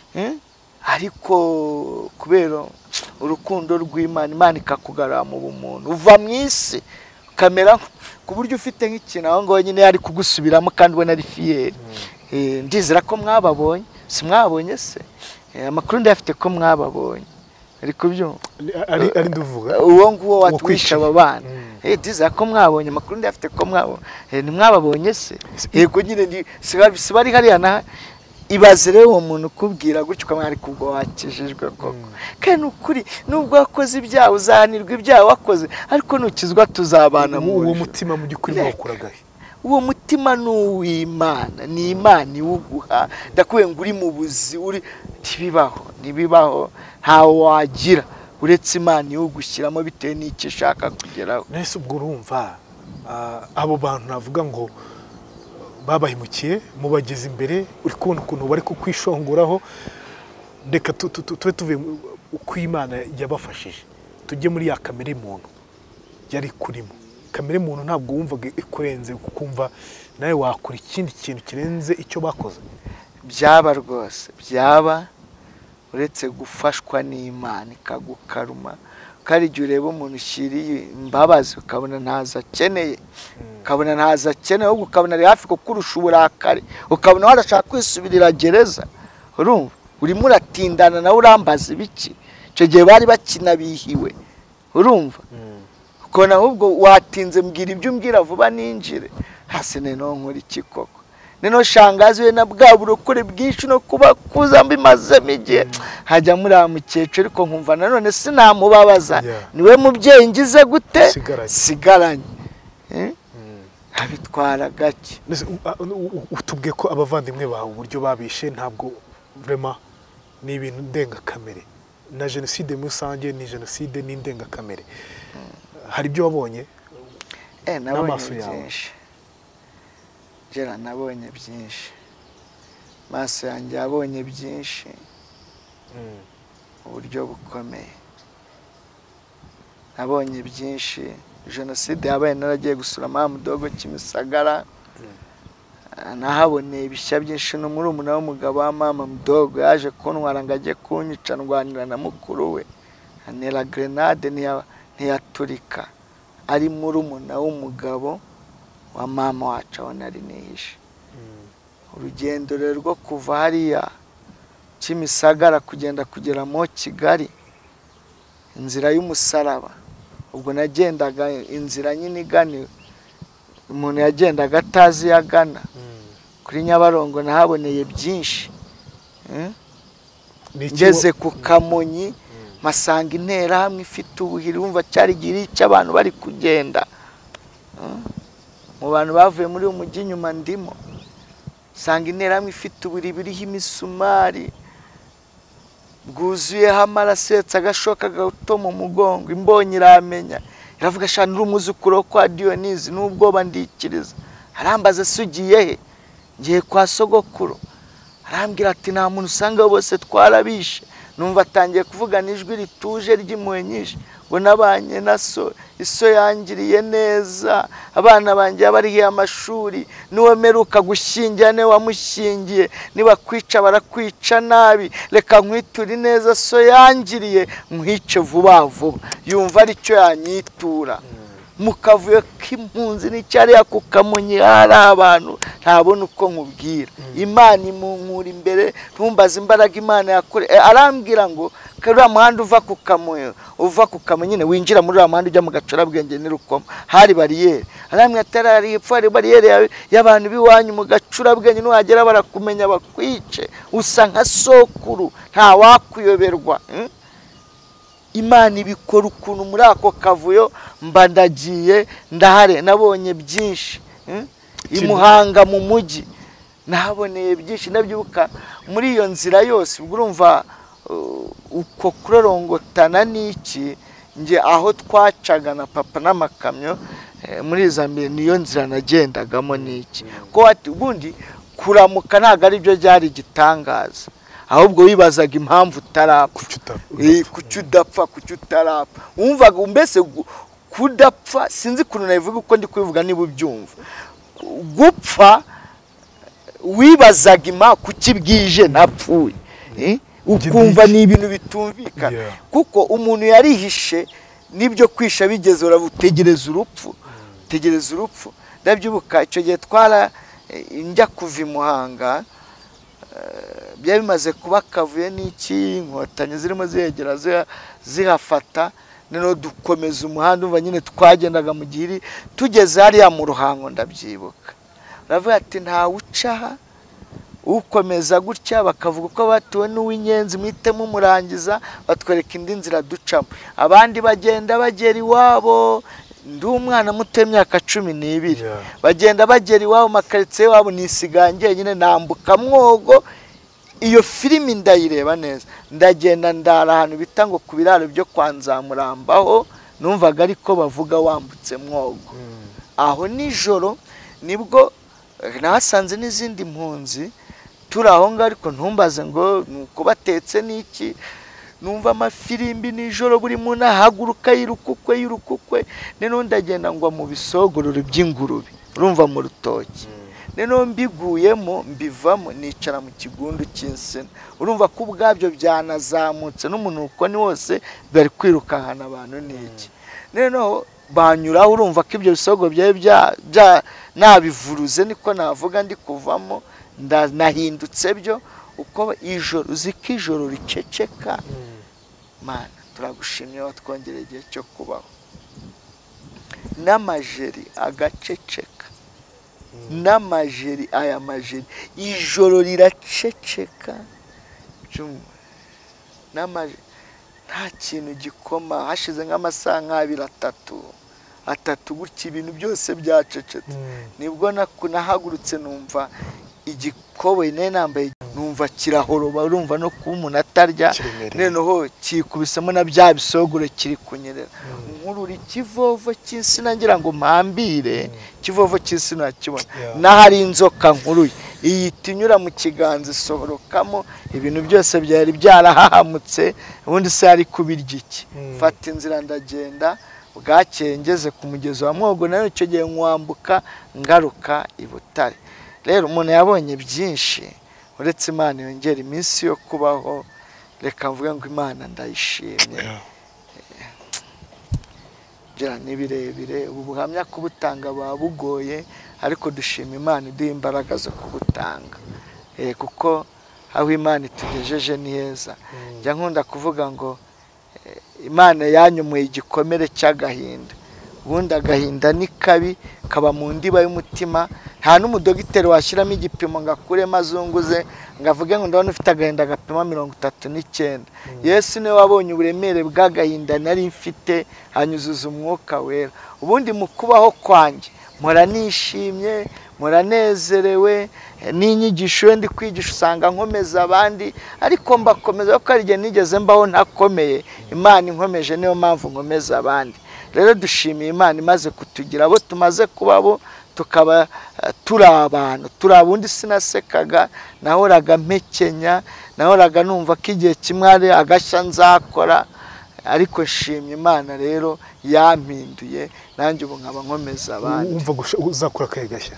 ariko kubera urukundo rw'Imana Imana ikakugarura mu bumuntu uva mu isi kamera ku buryo ufite nk'ikintu aho ngo nyine ari kugusubiramo kandi ubona ari fiyeri ndizera ko mwababonye si mwabonye se amakuru ndafite ko mwababonye ariko byo ari ari nduvuga uwo nguwo watwisha aba bana eh ndizera ko mwabonye amakuru ndafite ko mwabonye ni mwababonye se yego nyine si bari hariya na ibaze rero uwo muntu kubwira gutyo kamari kubwo wakijijwe koko kandi ukuri nubwo wakoze ibyaha uzahanirwa ibyaha wakoze ariko nukizwa tuzabana mu uwo mutima mu byukuri wakuragahe uwo mutima n'uw'Imana ni Imana iwuguha ndakuye ngo uri mu buzi uri tibibaho nibibaho nta wagira uretse Imana iwugushyiramo bitewe n'iki ishaka kugeraho nese ubwo urumva abo bantu navuga ngo babahimukiye mubageze imbere uri kubona ukuntu bari kukwishonguraho reka tube tuvuye uko Imana yabafashije tujye muri ya kamere muntu yari kurimo kamere muntu ntabwo wumvaga ikurenze kukumva nawe wakora ikindi kintu kirenze icyo bakoze byaba rwose byaba uretse gufashwa n'Imana ikagukaruma kari gihe ureba umuntu ushyiriye imbabazi ukabona ntaza akeneye ukabona ntaza akeneye ahubwo ukabona ari hafi kukurusha uburakari ukabona warashaka kwisubirira gereza urumva urimo uratindana nawe urambaza ibiki icyo gihe bari bakina bihiwe urumva ukona ahubwo watinze mbwira ibyo umbwira vuba ninjire hasi neno nkora iki koko neno shangazi we na bwa burokore bwinshi no kuba kuza mbimazemo igihe hajya muri amukecuru ariko nkumva nanone sinamubabaza niwe mubyeyi ngize gute sigaranye abitwara gake utubwiye ko abavandimwe bawe uburyo babishe ntabwo vraiment ni ibintu ndengakamere na jenoside musange ni jenoside n'indengakamere hari ibyo wabonye eh nabonye byinshi jera nabonye byinshi maso yanjye yabonye byinshi uburyo bukomeye nabonye byinshi jenoside yabaye naragiye gusura mama mudogo Kimisagara nahaboneye ibishya byinshi no muri umuna w'umugabo wa mama mudogo yaje kuntwara ngo ajye kunyica ndwanira na mukuru we anera grenade ntiyaturika ari muri umuna w'umugabo wa mama wacu abona ari nihishe urugendo rero rwo kuva hariya Kimisagara kugenda kugera mu Kigali inzira y'umusaraba ubwo nagendaga inzira nyine igana umuntu yagendaga atazi yagana kuri Nyabarongo nahaboneye byinshi ngeze ku Kamonyi masanga intera hamwe ifite ubuhiri wumva cyari giri cy'abantu bari kugenda mu bantu bavuye muri uyu mujyi nyuma ndimo sanga intera hamwe ifite ubuhiri biriho imisumari bwuzuyeho amarasetsa agashoka gato mu mugongo imbonye iramenya iravuga shana uri umuzukuru kwa Dionisi n'ubwoba ndikiriza arambaza sugiye he ngiye kwa sogokuru arambwira ati nta muntu usanga bose twarabishe numva atangiye kuvuga n'ijwi rituje ry'impuhwe nyinshi ngo nabanye na so iso yangiriye neza abana banjye barihiye amashuri niwemeruka gushyingira ne wamushyingiye niba kwica barakwica nabi reka nkwiture neza so yangiriye nkwice vuba vuba yumva ari cyo yanyitura mukavuye k'impunzi n'icyari yakukamunye hari abantu ntabona uko nkubwira Imana imunkura imbere ntumbaza imbaraga Imana yakore arambwira ngo kariya muhanda uva ku Kamonyi uva ku Kamonyi nyine winjira muri uriya muhanda ujya mu Gacurabwenge n'Irukoma hari bariyeri arambwira atarari epfo hari bariyeri y'abantu biwanyu mu Gacurabwenge nuhagera barakumenya bakwice usa nka sokuru nta wakuyoberwa Imana ibikora ukuntu muri ako kavuyo mba ndagiye ndahare nabonye byinshi imuhanga mu mujyi nahaboneye byinshi ndabyibuka muri iyo nzira yose urumva uko kurorongotana n'iki nge aho twacaga na papa n'amakamyo muri Zambia niyo nzira nagendagamo niki ko ati ubundi kuramuka ntago ari byo byari gitangaza ahubwo wibazaga impamvu utarapfa kucyudapfa kucyutarapfa wumvaga mbese kudapfa sinzi kuntu nabivuga uko ndi kubivuga niba ubyumva gupfa wibazaga ima kukibwije napfuye ukumva ni ibintu bitumvikana kuko umuntu yarihishe nibyo kwisha bigeze urabutegereza urupfu tegereza urupfu ndabyibuka icyo gihe twara njya kuva i Muhanga byari bimaze kuba kavuye n'iki inkotanyi zirimo ziyegera zihafata nino dukomeza umuhanda umva nyine twagendaga mu gihiri tugeze hariya mu Ruhango ndabyibuka uravuga ati nta ucaha ukomeza gutya bakavuga ko batuwe n'uw'inyenzi mwitemo umurangiza batwereka indi nzira ducamo abandi bagenda bagera iwabo ndi umwana muto y'imyaka cumi n'ibiri bagenda bagera iwabo makaritsiye wabo nisigaye nyine nambuka mwogo iyo filimi ndayireba neza ndagenda ndara ahantu bita ngo ku biraro byo kwa Nzamurambaho numvaga ariko bavuga wambutse mwogo aho nijoro nibwo nahasanze n'izindi mpunzi turaho ngo ariko ntumbaze ngo nuko batetse niki numva amafirimbi nijoro buri muntu ahaguruka yirukukwe yirukukwe none ndagenda ngo mu bisogororo by'ingurube urumva mu rutoki none mbiguyemo mbivamo nicara mu kigundu cy'insina urumva ko ubwabyo byanazamutse n'umuntu uko ni wose bari kwirukankana abantu niki none banyuraho urumva ko ibyo bisogo byaye bya nabivuruze niko navuga ndi kuvamo nahindutse byo uko ijoro uziko ijoro riceceka mana turagushimye watwongereye igihe cyo kubaho n'amajeri agaceceka n'amajeri aya majeri ijoro riraceceka n'amajeri nta kintu gikoma hashize nk'amasaha nk'abiri atatu atatu gutya ibintu byose byacecetse nibwo nahagurutse numva igikoboyi ne nambaye numva kirahoroba urumva no kuba umuntu atarya noneho kikubisemo na bya bisogoro kiri kunyerera nkururi kivovo cy'insina ngira ngo mpambire kivovo cy'insina kibona nahari inzoka nkuruye iyi tinyura mu kiganza isohorokamo ibintu byose byari byarahahamutse ubundi se ari kubirya iki fata inzira ndagenda bwakeye ngeze ku mugezi wa Mwogo nayo icyo gihe nkwambuka ngaruka i Butare rero umuntu yabonye byinshi uretse Imana yongera iminsi yo kubaho reka mvuge ngo Imana ndayishimye gira nibirebire ubu buhamya kubutanga babugoye ariko dushima Imana iduha imbaraga zo kubutanga eh kuko aho Imana itugejeje ni heza njya nkunda kuvuga ngo Imana yanyumuye igikomere cy'agahinda ubundi agahinda ni kabi kaba mu ndiba y'umutima nta n'umudogiteri washyiramo igipimo ngakuremo azunguze ngavuge ngo ndabona ufite agahinda gapima mirongo itatu n'icyenda Yesu niwe wabonye uburemere bw'agahinda nari mfite hanyuzuza umwuka wera ubundi mu kubaho kwanjye mpora nishimye muranezerewe n'inyigisho ndi kwigisha usanga nkomeza abandi ariko mbakomeza ko ari igihe nigeze mbaho ntakomeye Imana inkomeje niyo mpamvu nkomeza abandi rero dushimiye Imana imaze kutugira abo tumaze kubabo tukaba turi abantu turi abundi sinasekaga nahoraga mpekenya nahoraga numva ko igihe kimwe ari agashya nzakora ariko nshimye Imana rero yampinduye nanjye ubu nkaba nkomeza abandi umva uzakora kaye gashya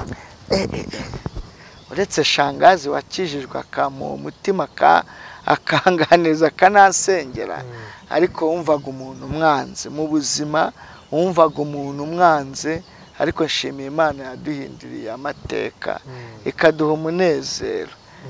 uretse shangazi wakijijwe akamu umutima ka akanganeza kanasengera ariko wumvaga umuntu umwanze mu buzima wumvaga umuntu umwanze ariko nshimiye Imana yaduhinduriye amateka ikaduha umunezero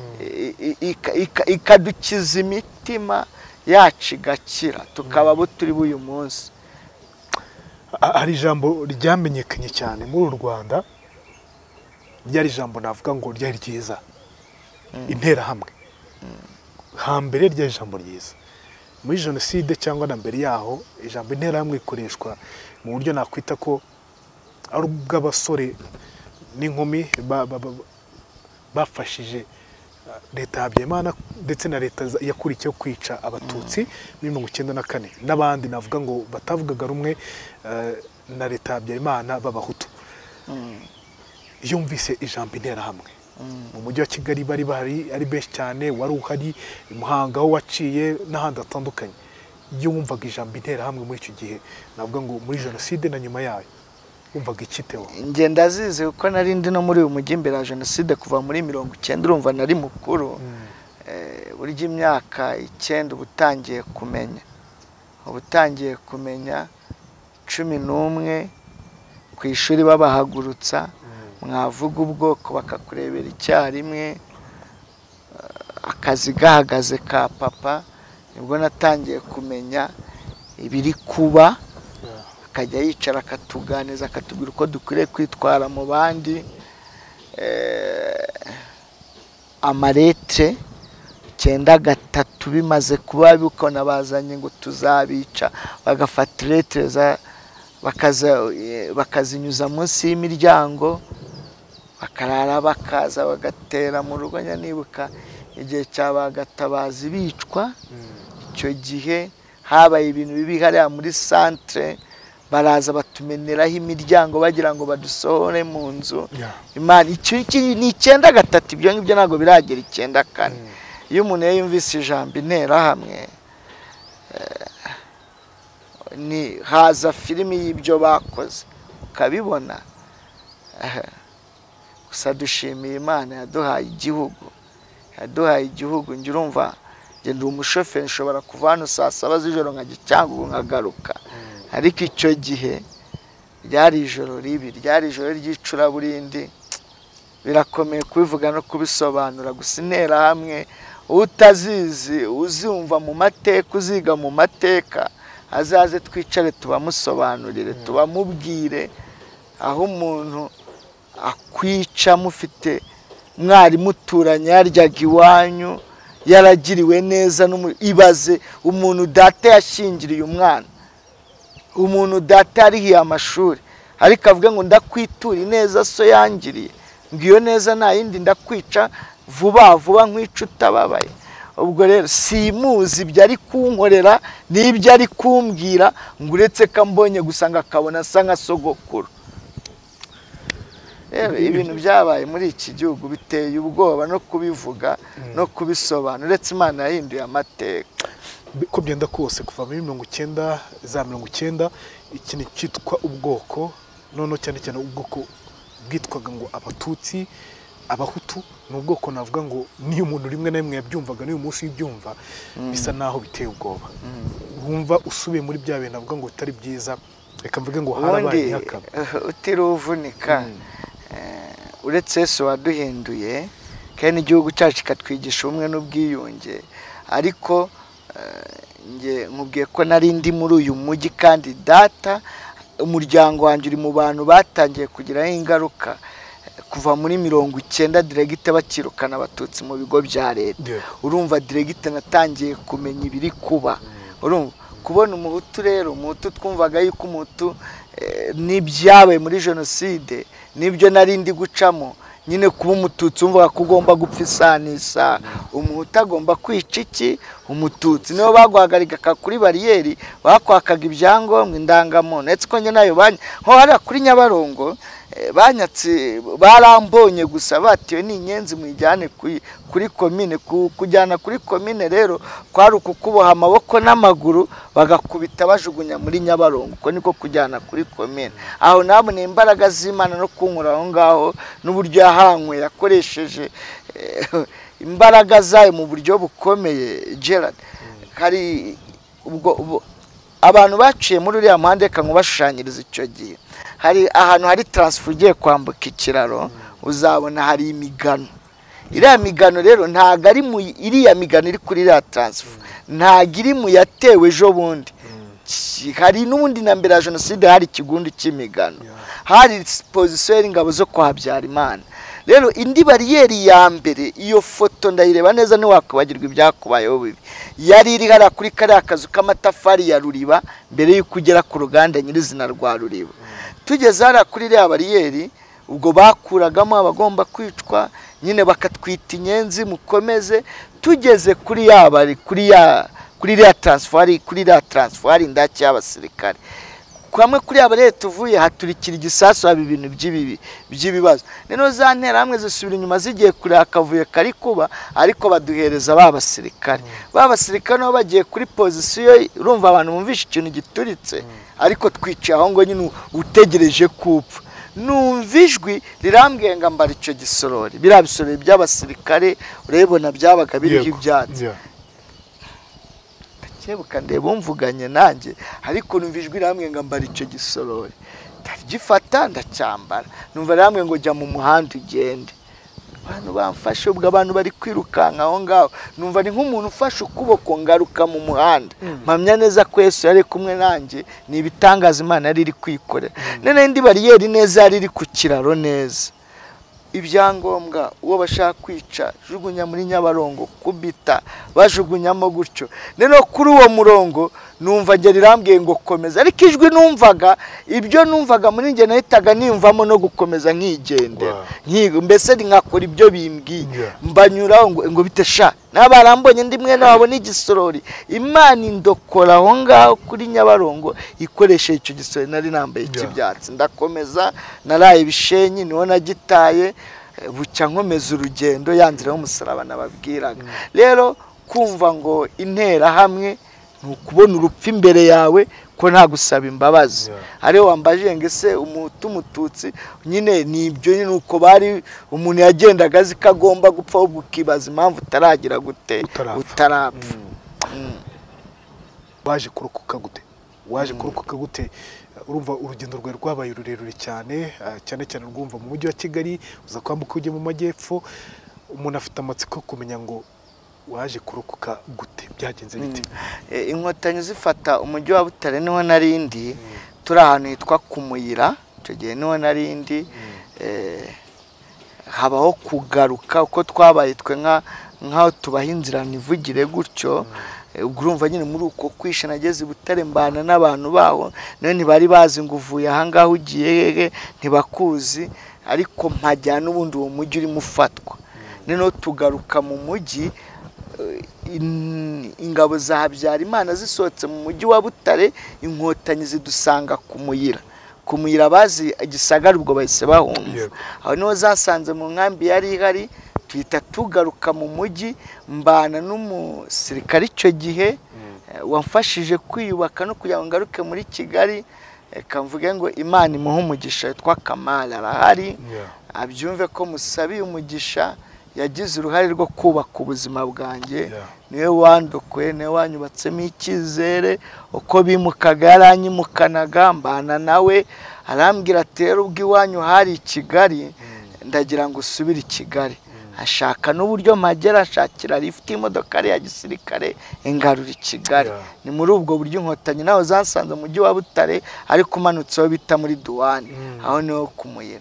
ikadukiza imitima yacu igakira tukaba abo turi b'uyu munsi hari ijambo ryamenyekanye cyane muri u Rwanda ryari ijambo navuga ngo ryari ryiza interahamwe hambere ryari ijambo ryiza muri jenoside cyangwa na mbere yaho ijambo interahamwe ikoreshwa mu buryo nakwita ko ari ubw'abasore n'inkumi bafashije leta Habyarimana ndetse na leta yakurikiye kwica abatutsi muri mirongo icyenda na kane n'abandi navuga ngo batavugaga rumwe na leta ya Habyarimana b'abahutu yumvise ijambo interahamwe mu mujyi wa Kigali bari bari ari benshi cyane, wari uhari Muhanga aho waciye n'ahandi hatandukanye, iyo wumvaga ijambo interahamwe muri icyo gihe navuga ngo muri jenoside na nyuma yayo wumvaga ikiteho? Nge ndazizi uko nari ndi no muri uyu mujyi mbere ya jenoside kuva muri mirongo icyenda, urumva nari mukuru. Burya imyaka icyenda ubutangiye kumenya ubutangiye kumenya cumi n'umwe ku ishuri babahagurutsa, mwavuga ubwoko bakakurebera icyarimwe, akazi gahagaze ka papa, nibwo natangiye kumenya ibiri kuba. Akajya yicara akatuganiza akatubwira uko dukwiriye kwitwara mu bandi. Amaretre icyenda gatatu bimaze kuba bikona bazanye ngo tuzabica, bagafata letre za bakaza bakazinyuza munsi y'imiryango, bakarara bakaza bagatera mu rugo. Nibuka igihe cy'abagatabazi bicwa, icyo gihe habaye ibintu bibi hariya muri centre, baraza batumeneraho imiryango bagira ngo badusohore mu nzu. Imana icyo ni icyenda gatatu, ibyo ngibyo ntabwo biragera icyenda kane. Iyo umuntu yumvise ijambo interahamwe, ni haza filimi y'ibyo bakoze ukabibona. Gusa dushimiye Imana yaduhaye igihugu, yaduhaye igihugu. Njye urumva ngenda umushoferi, nshobora kuva hano saa saba z'ijoro nkajya cyangwa nkagaruka, ariko icyo gihe ryari ijoro ribi, ryari ijoro ry'icuraburindi. Birakomeye kubivuga no kubisobanura, gusa interahamwe utazizi uzumva mu mateka, uziga mu mateka, azaze twicare tubamusobanurire, tubamubwire aho umuntu akwica mufite mwari muturanye, yaryaga iwanyu, yaragiriwe neza. Ibaze umuntu data yashingiriye umwana, umuntu data yarihiye amashuri, ariko avuga ngo ndakwitura ineza so yangiriye, ngo iyo neza nta yindi ndakwica vuba vuba nkwica utababaye. Ubwo rero simuzi ibyo ari kunkorera n'ibyo ari kumbwira, ngo uretse ko mbonye gusa ngo akabona asa nka sogokuru. Rero ibintu byabaye muri iki gihugu biteye ubwoba no kubivuga no kubisobanura, uretse Imana yahinduye amateka. Ko byenda kose kuva muri mirongo icyenda za mirongo icyenda ikintu cyitwa ubwoko, noneho cyane cyane ubwoko bwitwaga ngo Abatutsi, Abahutu, ni ubwoko navuga ngo niyo umuntu rimwe na rimwe yabyumvaga n'uyu munsi y'ibyumva bisa naho biteye ubwoba. Wumva usubiye muri bya bintu navuga ngo bitari byiza, reka mvuge ngo harabaye nyakama utiruvunika. Uretse Yesu waduhinduye kandi igihugu cyacu kikatwigisha ubumwe n'ubwiyunge, ariko nge nkubwiye ko nari ndi muri uyu mujyi, kandi data umuryango wanjye uri mu bantu batangiye kugiraho ingaruka kuva muri mirongo icyenda diregite bakirukana Abatutsi mu bigo bya leta. Urumva diregite natangiye kumenya ibiri kuba. Urumva kubona umuhutu, rero umuhutu twumvaga yuko umuhutu n'ibyabaye muri jenoside nibyo nari ndi gucamo, nyine kuba umututsi umvuga ko ugomba gupfa isaha n'isaha. Umuhutu agomba kwica iki? Umututsi. Niyo bagwahagarika kuri bariyeri bakwakaga ibyangombwa, indangamuntu. Ndetse ko njye nayo nko hariya kuri Nyabarongo banyatse, barambonye gusa batiwe n'inyenzi muyijyane kuri komine. Kujyana kuri komine rero kwari ukukuboha amaboko n'amaguru bagakubita bajugunya muri Nyabarongo, uko niko kujyana kuri komine. Aho nabone imbaraga z'Imana no kunkura aho ngaho, n'uburyo yahankwe yakoresheje imbaraga zayo mu buryo bukomeye. Gerard, hari ubwo abantu baciye muri uriya muhanda, reka nkubashushanyiriza icyo gihe. Hari ahantu hari transfer ugiye kwambuka ikiraro, uzabona hari imigano. Iriya migano rero ntago ari mu iriya migano iri kuri iriya transfer, ntago iri mu yatewe ejo bundi. Hari n'ubundi na mbere ya jenoside hari ikigundi cy'imigano, hari position y'ingabo zo kwa Habyarimana. Rero indi bariyeri ya mbere, iyo foto ndayireba neza ni wakwibagirwa ibyakubayeho bibi, yari iri hara kuri kariya kazu k'amatafari ya Ruriba mbere y'uko ugera ku ruganda nyirizina rwa Ruriba. Tugeze hara kuri iriya bariyeri, ubwo bakuragamo abagomba kwicwa, nyine bakatwita inyenzi mukomeze. Tugeze kuri yabari kuri ya kuri iriya transfer, kuri iriya transfer indaki y'abasirikare, kwamwe kuri abare tuvuye haturikira igisasu haba ibintu by'ibibi by'ibibazo neno za ntera hamwe zisubira inyuma zigiye kuri akavuye kari kuba ariko baduhereza babasirikare babasirikare no bagiye kuri position urumva abantu bumvisha ikintu gituritse ariko twiciye aho ngo nyine utegereje kupfa numvijwi rirambwiye ngo mbara icyo gisorori birabisoreye by'abasirikare urebona byabaga biriho ibyatsi kebuka ndeba umvuganye nanjye ariko numvijwe rirambwiye ngo mbara icyo gisorori ndagifata ndacyambara numva rirambwiye ngo jya mu muhanda ugende abantu bamfashe ubwo abantu bari kwirukanka aho ngaho numva ni nk'umuntu ufashe ukuboko ngaruka mu muhanda mpamya neza ko Yesu yari kumwe nanjye ni ibitangaza Imana yari iri kwikorera nene ndi bariyeri neza yari iri ku kiraro neza ibyangombwa uwo bashaka kwica jugunya muri Nyabarongo kubita bajugunyamo gutyo neno kuri uwo murongo numva nge rirambwiye ngo komeza ariko ijwi numvaga ibyo numvaga muri nge nahitaga nimvamo no gukomeza nkigendera nkigo mbese nkakora ibyo bimbwiye mbanyuraho ngo ngo bitesha nabarambonye ndi mwene wabo n'igisorori Imana indokora aho ngaho kuri Nyabarongo ikoresha icyo gisorori nari nambaye ikibyatsi ndakomeza naraye ibishenyi niho nagitaye bucya nkomeza urugendo yanzira y'umusaraba nababwiraga rero kumva ngo intera hamwe nukubona urupfu imbere yawe ko nta gusaba imbabazi ari wambaje ngese umutu mututsi nyine nibyo nyine uko bari umuntu yagendaga azi kagomba gupfa ubukibaza impamvu utaragira gute utarapfa waje kurukuka gute waje kurukuka gute urumva urugendo rwe rwabaye rurerure cyane cyane cyane rwumva mu mujyi wa Kigali uza kwambuka ujye mu majyepfo umuntu afite amatsiko kumenya ngo waje kurukuka gute byagenze bite inkotanyi zifata umujyi wa Butare niho narindi turi ahantu hitwa Kumuyira icyo gihe niho narindi habaho kugaruka uko twabaye twe nka nkaho tubaha inzira nivugire gutyo urumva nyine muri uko kwisha nageze Butare mbana n'abantu baho none ntibari bazi ngo uvuye aha ngaho ugiye hehe ntibakuzi ariko mpajya n'ubundi uwo mujyi urimo ufatwa none tugaruka mu mujyi ingabo za Habyarimana zisohotse mu mujyi wa Butare inkotanyi zidusanga Kumuyira Kumuyira bazi igisagara ubwo bahise bahunga aho niho zasanze mu nkambi yari ihari tuhita tugaruka mu mujyi mbana n'umusirikare icyo gihe wamfashije kwiyubaka no kugira ngo ngaruke muri Kigali kamvuge ngo Imana imuhe umugisha yitwa Kamara arahari abyumve ko musabiye umugisha yagize uruhare rwo kubaka ubuzima bwanjye niwe wandokoye niwe wanyubatsemo icyizere uko bimukaga yaranyimukanaga mbana nawe arambwira ati rero ubwo iwanyu hari i Kigali ndagira ngo usubire i Kigali ashaka n'uburyo magera ashakira lift imodoka ya gisirikare engarura i Kigali ni muri ubwo buryo inkotanyi naho zasanze mu mujyi wa Butare ariko umanutseho bita muri Duwane aho niho Kumuyira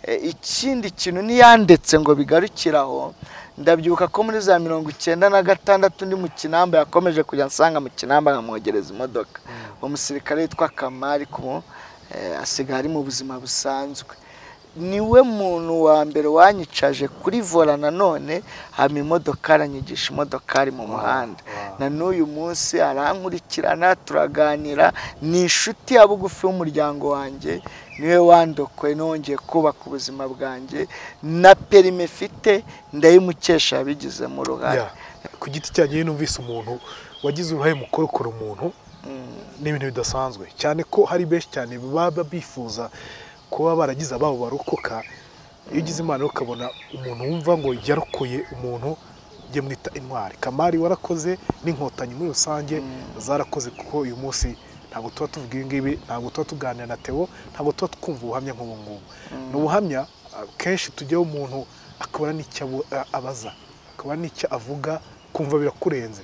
ikindi kintu niyandetse ngo bigarukiraho ndabyuka ko muri za mirongo icyenda na gatandatu ndi mu Kinamba yakomeje kujya nsanga mu Kinamba nkamwogereza imodoka umusirikare yitwa Kamari ku asigari mu buzima busanzwe niwe muntu wa mbere wanyicaje kuri vola nanone hama imodoka aranyigisha imodokari mu muhanda na n'uyu munsi arankurikirana turaganira ni inshuti ya bugufi w'umuryango wanjye niwe wandokoye nongeye kubaka ubuzima bwanjye na perime mfite ndayimukesha yabigize mu ruhare ku giti cyanjye numvise umuntu wagize uruhare mu kurokora umuntu n'ibintu bidasanzwe cyane ko hari benshi cyane baba bifuza kuba baragize ababo barokoka iyo ugize Imana ukabona umuntu wumva ngo yarokoye umuntu je mwita intwari Kamari warakoze n'inkotanyi muri rusange zarakoze kuko uyu munsi ntabwo tuba tuvuga ngibi ntabwo tuba tuganira na Theo ntabwo tuba twumva ubuhamya nk'ubu ngubu n'ubuhamya kenshi tujyeho umuntu akabona n'icyo abaza akabona n'icyo avuga kumva birakurenze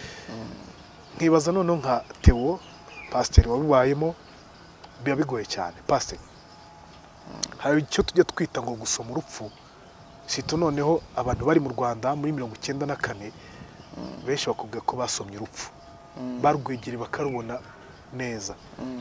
nkibaza none nka Theo pasteur wabibayemo biba bigoye cyane pasteur hari icyo tujya twita ngo gusoma urupfu sito noneho abantu bari mu Rwanda muri mirongo icyenda na kane benshi bakubwira ko basomye urupfu barwegere bakarubona neza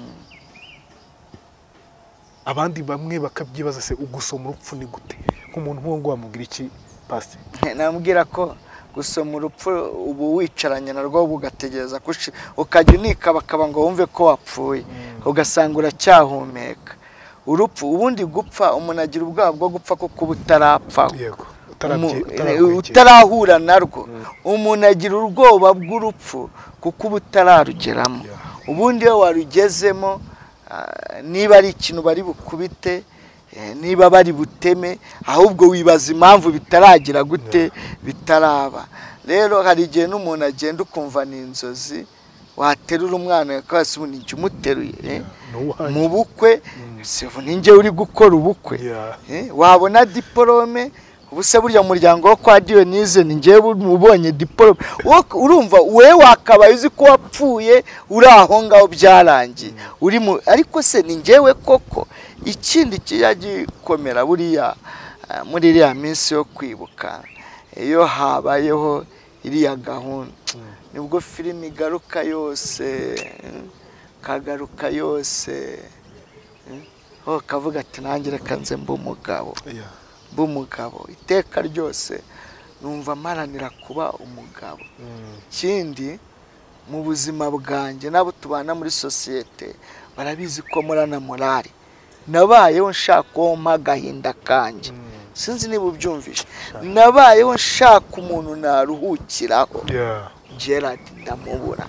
abandi bamwe bakabyibaza se ugusoma urupfu ni gute nk'umuntu nk'uwo ngo wamubwira iki pastor namubwira ko gusoma urupfu ubu wicaranye narwo ugategereza ukajya unika bakaba ngo wumve ko wapfuye ugasanga uracyahumeka. Urupfu ubundi gupfa umuntu agira ubwoba bwo gupfa kuko butarapfa, yego utarahura narwo. Umuntu agira ubwoba bw'urupfu kuko butararugeramo. Ubundi iyo warugezemo, niba ari ikintu bari bukubite, niba bari buteme, ahubwo wibaza impamvu bitaragira gute, bitaraba. Rero hari igihe n'umuntu agenda ukumva ni inzozi, waterura umwana yakase ubu ninjye umuteruye mu bukwe, se ubu ninjye uri gukora ubukwe. Wabona diplome, ubuse burya muryango wo kwa Dionise ninjye ubonye diplome. Urumva we wakabaye uzi ko wapfuye uri aho ngaho byarangiye uri mu, ariko se ninjyewe koko. Ikindi kijya gikomera buriya muri iriya minsi yo kwibuka, iyo habayeho iriya gahunda, nibwo filime igaruka yose, kagaruka yose, ho kavuga ati nanjye reka nze mbe umugabo, mbe umugabo iteka ryose numva maranira kuba umugabo. Ikindi mu buzima bwanjye nabo tubana muri societe barabizi ko murana morali, nabayeho nshaka uwo magahinda kanje, sinzi niba ubyumvishe, nabayeho nshaka umuntu naruhukiraho. Gerard ndamubura.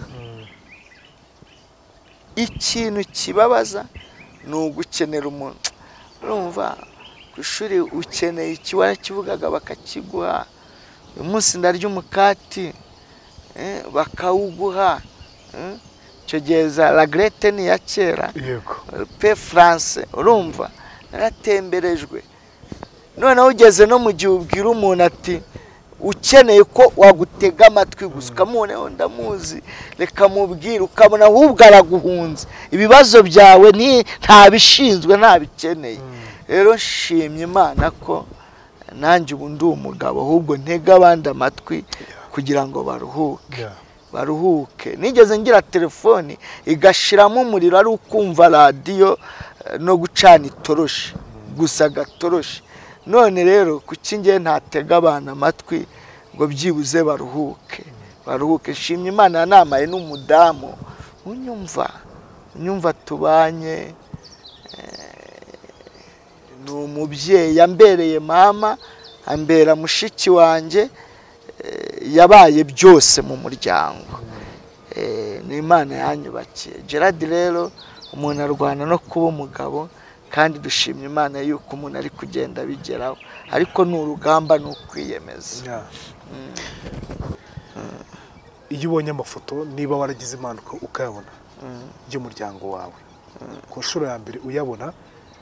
Ikintu kibabaza ni ugukenera umuntu. Urumva ku ishuri ukeneye iki, warakivugaga bakakiguha. Uyu munsi ndarya umukati bakawuguha. Icyo gihe za la Grete ni ya kera, pe France. Urumva naratemberejwe. Noneho ugeze no mu gihe ubwira umuntu ati ukeneye ko wagutega amatwi gusa, ukamubona ndamuzi, reka mubwire, ukabona ahubwo araguhunze, ibibazo byawe ni ntabishinzwe, ntabikeneye. Rero nshimye Imana ko nanjye ubu ndi umugabo, ahubwo ntega abandi amatwi kugira ngo baruhuke, baruhuke. Nigeze ngira telefoni igashiramo umuriro ari ukumva radio no gucana itoroshi gusa gatoroshi. None rero kuki ngiye ntatega abana amatwi ngo byibuze baruhuke, baruhuke. Nshimye Imana yanamaye n'umudamu unyumva, unyumva tubanye, ni umubyeyi yambereye mama, ambera mushiki wanjye, yabaye byose mu muryango. Ni Imana yanyubakiye. Gerard rero umuntu arwana no kuba umugabo, kandi dushimye Imana yuko umuntu ari kugenda bigeraho, ariko ni urugamba no kwiyemeza. Iyo ubonye amafoto, niba waragize impanuka ukayabona y'umuryango wawe, ku nshuro ya mbere uyabona,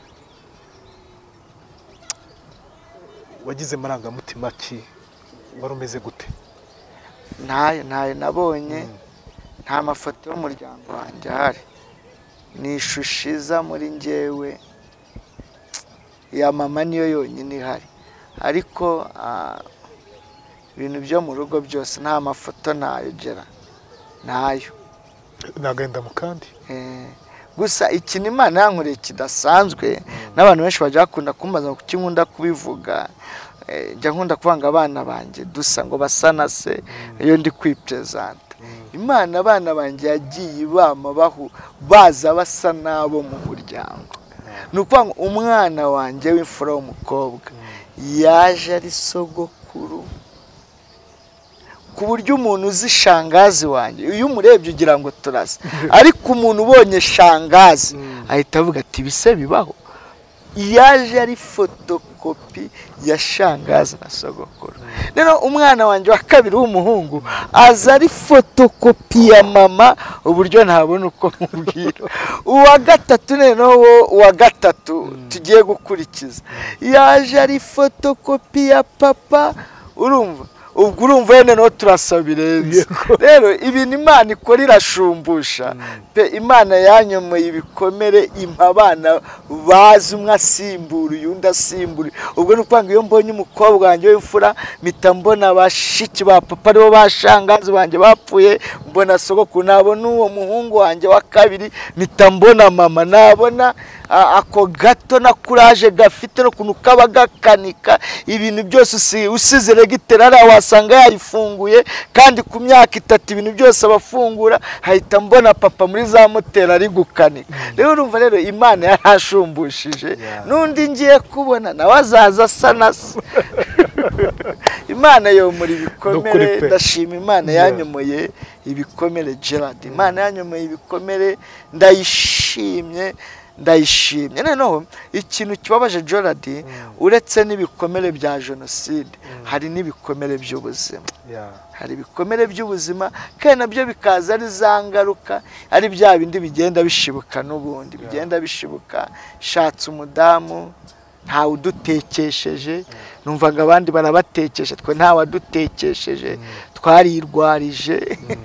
wagize amarangamutima ki, wari umeze gute? Ntayo ntayo nabonye, nta mafoto y'umuryango wanjye ahari, ni ishusho iza muri njyewe ya mama niyo yonyine ihari, ariko ibintu byo mu rugo byose nta mafoto nayo gera, nayo nagenda mu kandi. Gusa ikintu Imana yankoreye kidasanzwe, n'abantu benshi bajya bakunda kumbaza kuki nkunda kubivuga, njya nkunda kuvanga abana banjye dusa ngo basa na se iyo ndi kwipresenta. Imana abana banjye yagiye ibama bahu baza basa nabo mu muryango. Nuko umwana wanjye w'imfura w'umukobwa yaje ari sogokuru, ku buryo umuntu uzi shangazi wanjye iyo umurebye ugira ngo turasa, ariko umuntu ubonye shangazi ahita avuga ati bise bibaho. Yaje ari fotokopi ya shangazi na sogokuru. Rero umwana wanjye wa kabiri w'umuhungu aza ari fotokopi ya mama, uburyo ntabona uko mubwira. Uwa gatatu noneho uwa gatatu tugiye gukurikiza yaje ari fotokopi ya papa. Urumva ubwo urumva yene no turasabirenze. Rero ibintu Imana ikora irashumbusha pe. Imana yanyomoye ibikomere, impa abana bazi umwe asimbura uyundi asimbura. Ubwo nukwanga iyo mbonye umukobwa wanjye w'imfura mpita mbona bashiki ba papa aribo bashangazi banjye bapfuye, mbona sogokuru, nabona uwo muhungu wanjye wa kabiri mpita mbona mama, nabona ako gato na courage gafite no kuntu kaba gakanika ibintu byose usize regitera ara wasanga yayifunguye kandi ku myaka itatu ibintu byose abafungura hahita mbona papa muri za moteri ari gukanika rero urumva rero Imana yarashumbushije nundi ngiye kubona nawazaza sanasa Imana yo muri bikomere ndashima Imana yanyomoye ibikomere Gerard Imana yanyomoye ibikomere ndayishimye ndayishimye noneho ikintu kibabaje Gerard uretse n'ibikomere bya jenoside hari n'ibikomere by'ubuzima hari ibikomere by'ubuzima kandi nabyo bikaza ari zangaruka ari bya bindi bigenda bishibuka n'ubundi bigenda bishibuka shatse umudamu nta udutekesheje numvaga abandi barabatekesha twe nta wadutekesheje twarirwarije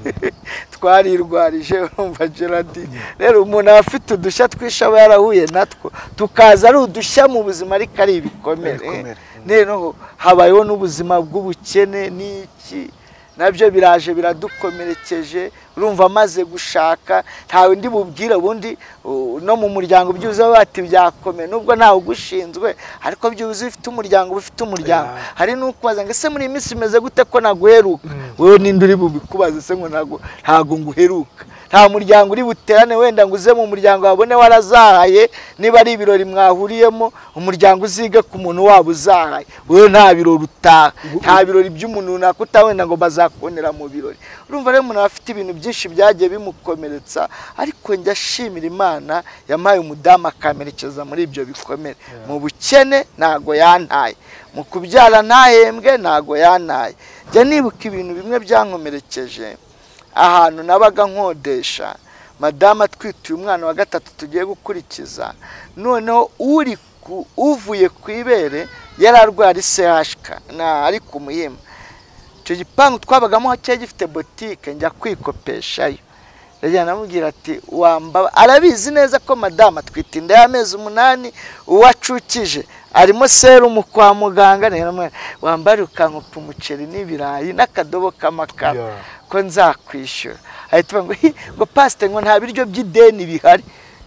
twarirwarije urumva Gerard rero umuntu afite udushya twishaba yarahuye natwo tukaza ari udushya mu buzima ariko ari ibikomere rero habayeho n'ubuzima bw'ubukene n'iki nabyo biraje biradukomerekeje urumva amaze gushaka ntawe ndi bubwira bundi no mu muryango byuze bati byakomeye nubwo ntawe ugushinzwe ariko byuze ufite umuryango ufite umuryango hari n'ukubaza ngo ese muri iminsi imeze gute ko naguheruka wewe ninde uri bubikubaza se ngo ntago ntago nguheruka nta muryango uri buterane wenda ngo uze mu muryango wabone warazahaye niba ari ibirori mwahuriyemo umuryango uzige ku muntu wabo uzahaye wewe nta birori utaha nta birori by'umuntu nakuta wenda ngo bazakubonera mu birori urumva rero umuntu afite ibintu byinshi byagiye bimukomeretsa ariko njya shimira Imana yamaye umudamu akamerekeza muri ibyo bikomere mu bukene nago yantaye mu kubyara ntahembwe nago yantaye njya nibuka ibintu bimwe byankomerekeje ahantu nabaga nkodesha madama twituye umwana wa gatatu tugiye gukurikiza noneho uri uvuye ku ibere yararwara isehashika na ari ku Muhima icyo gipangu twabagamo cyo gifite boutique njya kwikopeshayo rero namubwira ati wamba arabizi neza ko madama twita inda y'amezi umunani uwacukije arimo serumu kwa muganga rero wambari ukankupa umuceri n'ibirayi n'akadobo k'amakara ko nzakwishyura ahita ngo ngo pastor ngo nta biryo by'ideni bihari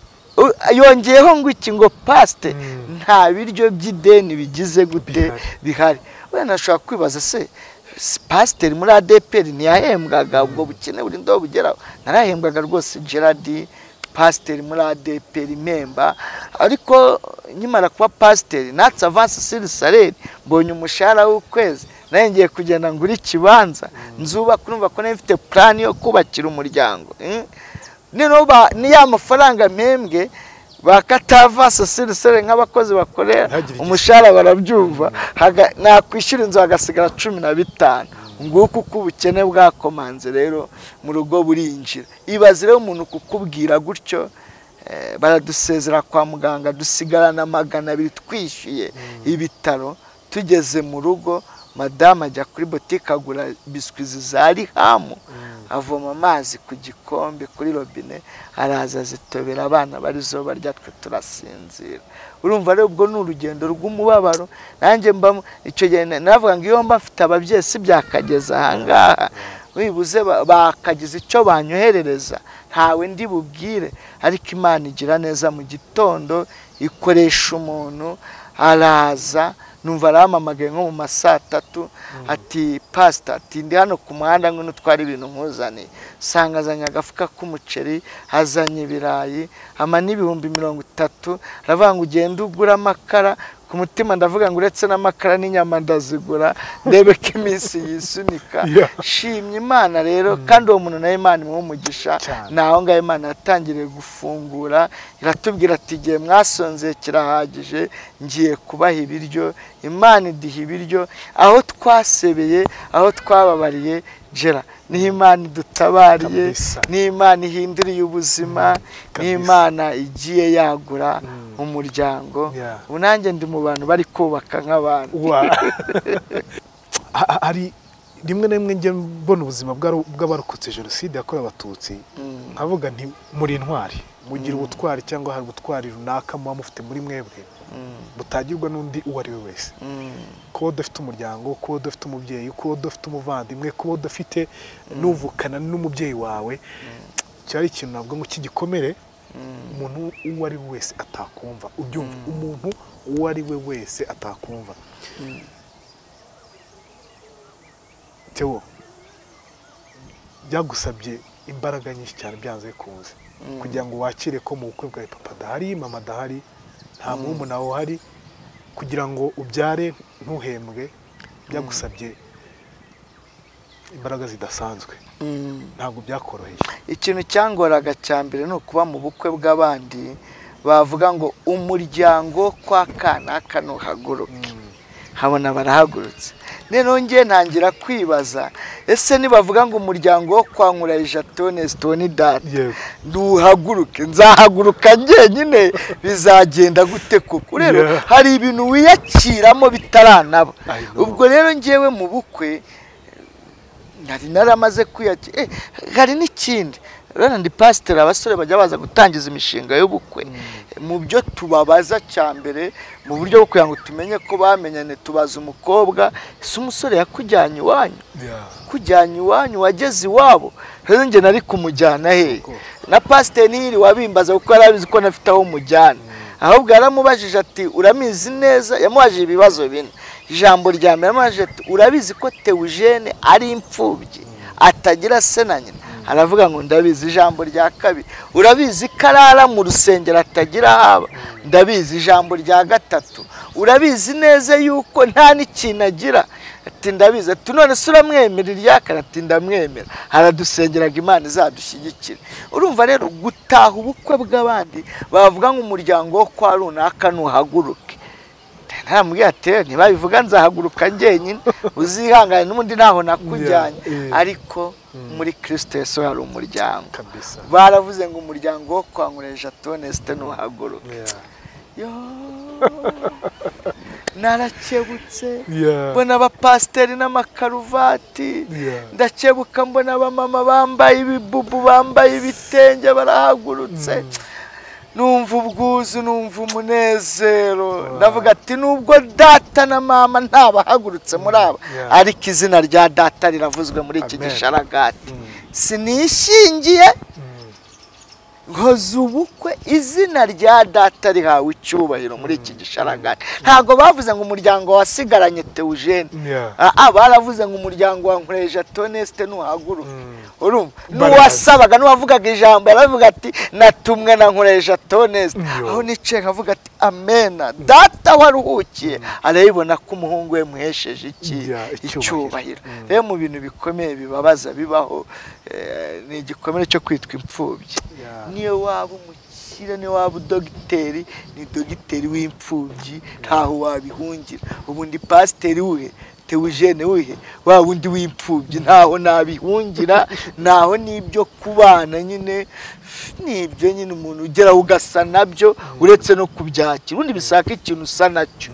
yongeyeho ngo iki ngo pastor nta biryo by'ideni bigize gute bihari wenda nashaka kwibaza se pastor muri A D P R ntiyahembwaga ubwo bukene buri ndo bugeraho narahembwaga rwose Gerard pastor muri A D P R member ariko nyimara kuba pastor natse avance sur salaire mbonye umushahara w'ukwezi naye ngiye kugenda ngura ikibanza nzuba kurumva ko nafite plan yo kubakira umuryango nino ba ni ya mafaranga mpembwe bakatavasa sirisere nk'abakozi bakorera umushahara barabyumva nakwishyura inzu hagasigara cumi na bitanu nguko uko ubukene bwakomanze rero mu rugo burinjira ibaze rero umuntu kukubwira gutyo baradusezera kwa muganga dusigarana magana abiri twishyuye ibitaro tugeze mu rugo madama ajya kuri boutique agura biscuits zari hamu avoma amazi ku gikombe kuri robine araza zitobera abana barizo barya twe turasinzira urumva rero ubwo ni urugendo rw'umubabaro nanjye mba icyo gihe navuga ngo iyo mba mfite ababyeyi si byakageza ahangaha wibuze bakagize icyo banyoherereza ntawe ndi bubwire ariko Imana igira neza mu gitondo ikoresha umuntu araza numva aramamagaye nko mu masaa atatu ati pastor ati ndi hano ku muhanda ngo nutwara ibintu nkuzane sanga azanye agafuka k'umuceri azanye ibirayi ama n'ibihumbi mirongo itatu aravuga ngo ugende ugura amakara ku mutima ndavuga ngo uretse n'amakara n'inyama ndazigura ndebe ko iminsi yisunika shimye Imana rero kandi uwo muntu na Imana imumugisha naho ngaho Imana yatangiriye gufungura iratubwira ati giye mwasonze kirahagije ngiye kubaha ibiryo Imana idiha ibiryo aho twasebeye aho twababariye Gera ni Imana dutabariye ni Imana ihinduriye ubuzima ni Imana igiye yagura umuryango unange ndi mu bantu bari kubaka nk'abantu ari rimwe na rimwe nge mbona ubuzima bw'abarokotse jenoside yakorewe abatutsi nkavuga nti muri intwari mugira ubutwari cyangwa hari ubutwari runaka muba mufite muri mwebwe butagirwa n'undi uwo ari we wese kuba udafite umuryango kuba udafite umubyeyi kuba udafite umuvandimwe kuba udafite n'uvukana n'umubyeyi wawe cyari ikintu navuga ngo kigikomere umuntu uwo ari we wese atakumva ubyumva umuntu uwo ari we wese atakumva Theo byagusabye imbaraga nyinshi cyane byanze kuza kugira ngo wakire ko mu bukwe bwawe papa dahari mama dahari nta muntu nawe uhari kugira ngo ubyare ntuhembwe byagusabye imbaraga zidasanzwe ntabwo byakoroheye ikintu cyangoraga cyambere no kuba mu bukwe bw'abandi bavuga ngo umuryango kwa kana kano haguruke habona barahagurutse none ngiye ntangira kwibaza ese nibavuga ngo umuryango wo kwa Nkurayija Tone Stone Dad nduhaguruke nzahaguruka njyenyine bizagenda gute kuko rero hari ibintu wiyakiramo bitaranaba ubwo rero ngiyewe mu bukwe nari naramaze kwiyakira eh hari n'ikindi rero ndi pastor abasore bajya baza gutangiza imishinga y'ubukwe mu byo tubabaza cyambere mu buryo bwo kugira ngo tumenye ko bamenyane tubaza umukobwa se umusore yakujyanye iwanyu kujyanye iwanyu wageze iwabo rero nge nari kumujyana he na pastor niri wabimbaza kuko arabizi ko nafite aho mujyana ahubwo yaramubajije ati uramizi neza yamubajije ibibazo bine ijambo rya mbere yamubajije ati urabizi ko THEOGENE ari imfubyi atagira se na nyina aravuga ngo ndabizi ijambo rya kabiri urabizi karara mu rusengero atagira haba ndabizi ijambo rya gatatu urabizi neza yuko nta n'ikintu agira ati ndabizi ati none se uramwemera iryakara ati ndamwemera haradusengeraga Imana izadushyigikira urumva rero gutaha ubukwe bw'abandi bavuga ngo umuryango wo kwa runaka nuhaguruke ntamubwiye ati ntibabivuga nzahaguruka njyenyine uzihangane n'ubundi naho nakujyanye ariko muri Kristo Yesu hari umuryango baravuze ngo umuryango wo kwa Nkurayija Tone Stone nuhaguruke yo narakebutse mbona abapasiteri n'amakaruvati ndakebuka mbona abamama bambaye ibibubu bambaye ibitenge barahagurutse numva ubwuzu numva umunezero ndavuga ati nubwo data na mama ntabahagurutse muri aba ariko izina rya data riravuzwe muri iki gisharagati sinishingiye nkoze ubukwe izina rya data rihawe icyubahiro muri iki gisharagati ntago bavuze ngo umuryango wasigaranye THEOGENE ah baravuze ngo umuryango wa Nkurayija Tone Stone nuhaguruke urumva nuwasabaga nuwavugaga ijambo yaravuga ati natumwe na Nkurayija Tone Stone aho nice kavuga ati amena data waruhukiye arayibona ko umuhungu we muhesheje iki icyubahiro rero mu bintu bikomeye bibabaza bibaho ni igikomere cyo kwitwa imfubyi niyo waba umukire niyo waba dogiteri ni dogiteri w'imfubyi ntaho wabihungira ubundi pasiteri uhe THEOGENE uhe wa wundi w'imfubyi ntaho nabihungira naho nibyo kubana nyine nibyo nyine umuntu ugeraho ugasa nabyo uretse no kubyakira ubundi bisaka ikintu usa nacyo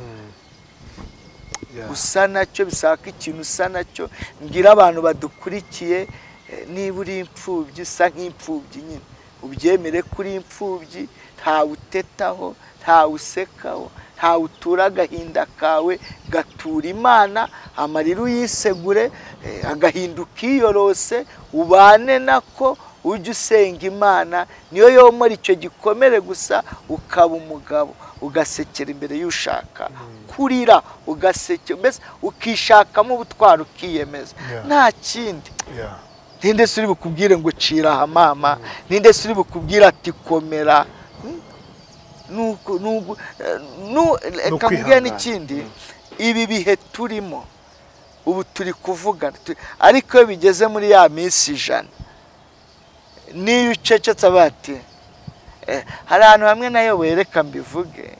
usa nacyo bisaka ikintu usa nacyo mbwira abantu badukurikiye niba uri imfubyi usa nk'imfubyi nyine ubyemere kuri imfubyi ntawe utetaho ntawe usekaho ntawe utura agahinda kawe gatura Imana amarira uyisegure agahinda ukiyorose ubane nako ujye usenga Imana niyo yomora icyo gikomere gusa ukaba umugabo ugasekera imbere y'ushaka kurira ugasekera mbese ukishakamo ubutwaro ukiyemeza nta kindi ninde suri bukubwire ngo cira ha mama ninde suri bukubwira ati komera nuko nuko nu kamubwira n'ikindi ibi bihe turimo ubu turi kuvuga ariko iyo bigeze muri ya minsi ijana niyo ucecetse bati hari ahantu hamwe nayo wereka mbivuge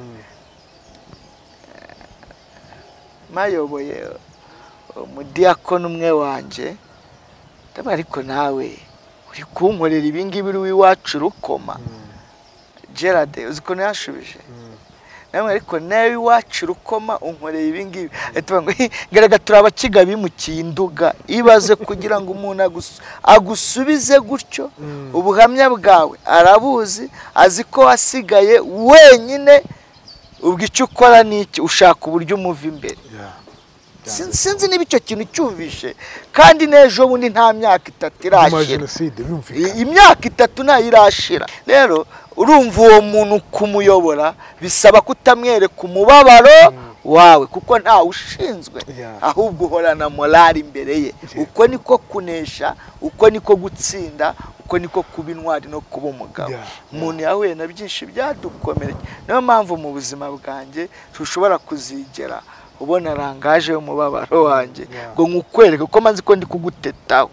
mayoboye umudiyakono umwe wanje ariko nawe uri kunkorera ibingibi uri iwacu rukoma Gerard uziko yashubije namwe ariko nawe iwacu rukoma unkorera ibingibi atuvuga ngo garaga turabakiga bimukiye induga ibaze kugira ngo umuntu agusubize gutyo ubuhamya bwawe arabuzi azi ko wasigaye wenyine ubwo icyo ukora niki ushaka uburyo umuva imbere sinzi niba icyo kintu cyumvishe kandi n'ejo bundi nta myaka itatu irashira imyaka itatu nta irashira rero urumva uwo muntu kumuyobora bisaba kutamwereka umubabaro wawe kuko nta ushinzwe ahubwo uhorana morali imbere ye uko niko kunesha uko niko gutsinda uko niko kuba intwari no kuba umugabo umuntu yahuye na byinshi byadukomereye niyo mpamvu mu buzima bwanjye tushobora kuzigera ubona rangaje umubabaro wanjye ngo nkukwereke ko manzi ko ndi kugutetaho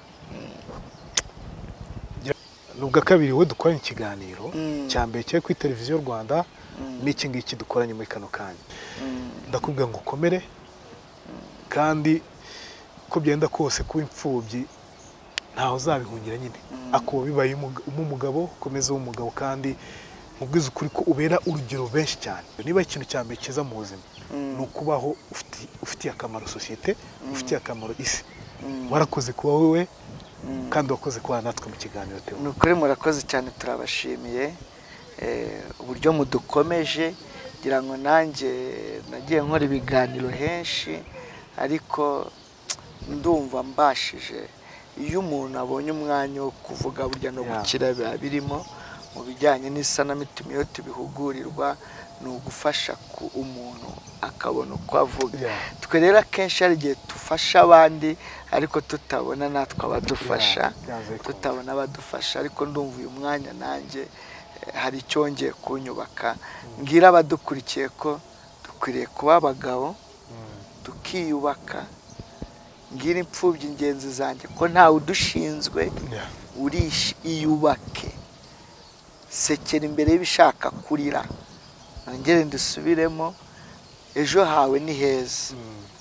nubwo kabiri we dukora ikiganiro cyambere cyo kuri televiziyo Rwanda n'iki ngiki dukoranye muri kano kanya ndakubwira ngo ukomere kandi ko byenda kose kuba imfubyi ntaho uzabihungira nyine ako bibaye umugabo komeza umugabo kandi mubwiza ukuri ko ubera urugero benshi cyane niba ikintu cyambere kiza mu buzima no kubaho ufitiye akamaro societe ufitiye akamaro isi warakoze kuba wewe kandi wakoze kuba natwe mu kiganiro Theo nukuri murakoze cyane turabashimiye uburyo mudukomeje ngira ngo nanjye nagiye nkora ibiganiro henshi ariko ndumva mbashije iyo umuntu abonye umwanya wo kuvuga burya no gukira birimo mu bijyanye n'isanamitima iyo tubihugurirwa ni ugufasha ku umuntu akabona uko avuga twe rero akenshi hari igihe dufasha abandi ariko tutabona natwe abadufasha tutabona abadufasha ariko ndumva uyu mwanya nanjye hari icyongeye kunyubaka ngira abadukurikiye ko dukwiriye kuba abagabo tukiyubaka ngira imfubyi ingenzi zanjye ko ntawe udushinzwe urishi iyubake sekera imbere y'ibishaka kurira ngere ndusubiremo ejo hawe ni heza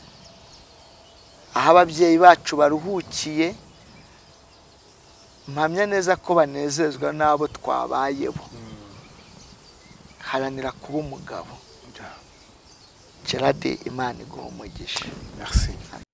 aho ababyeyi bacu baruhukiye mpamya neza ko banezezwa n'abo twabayeho haranira kuba umugabo Gerard Imana iguha umugisha merci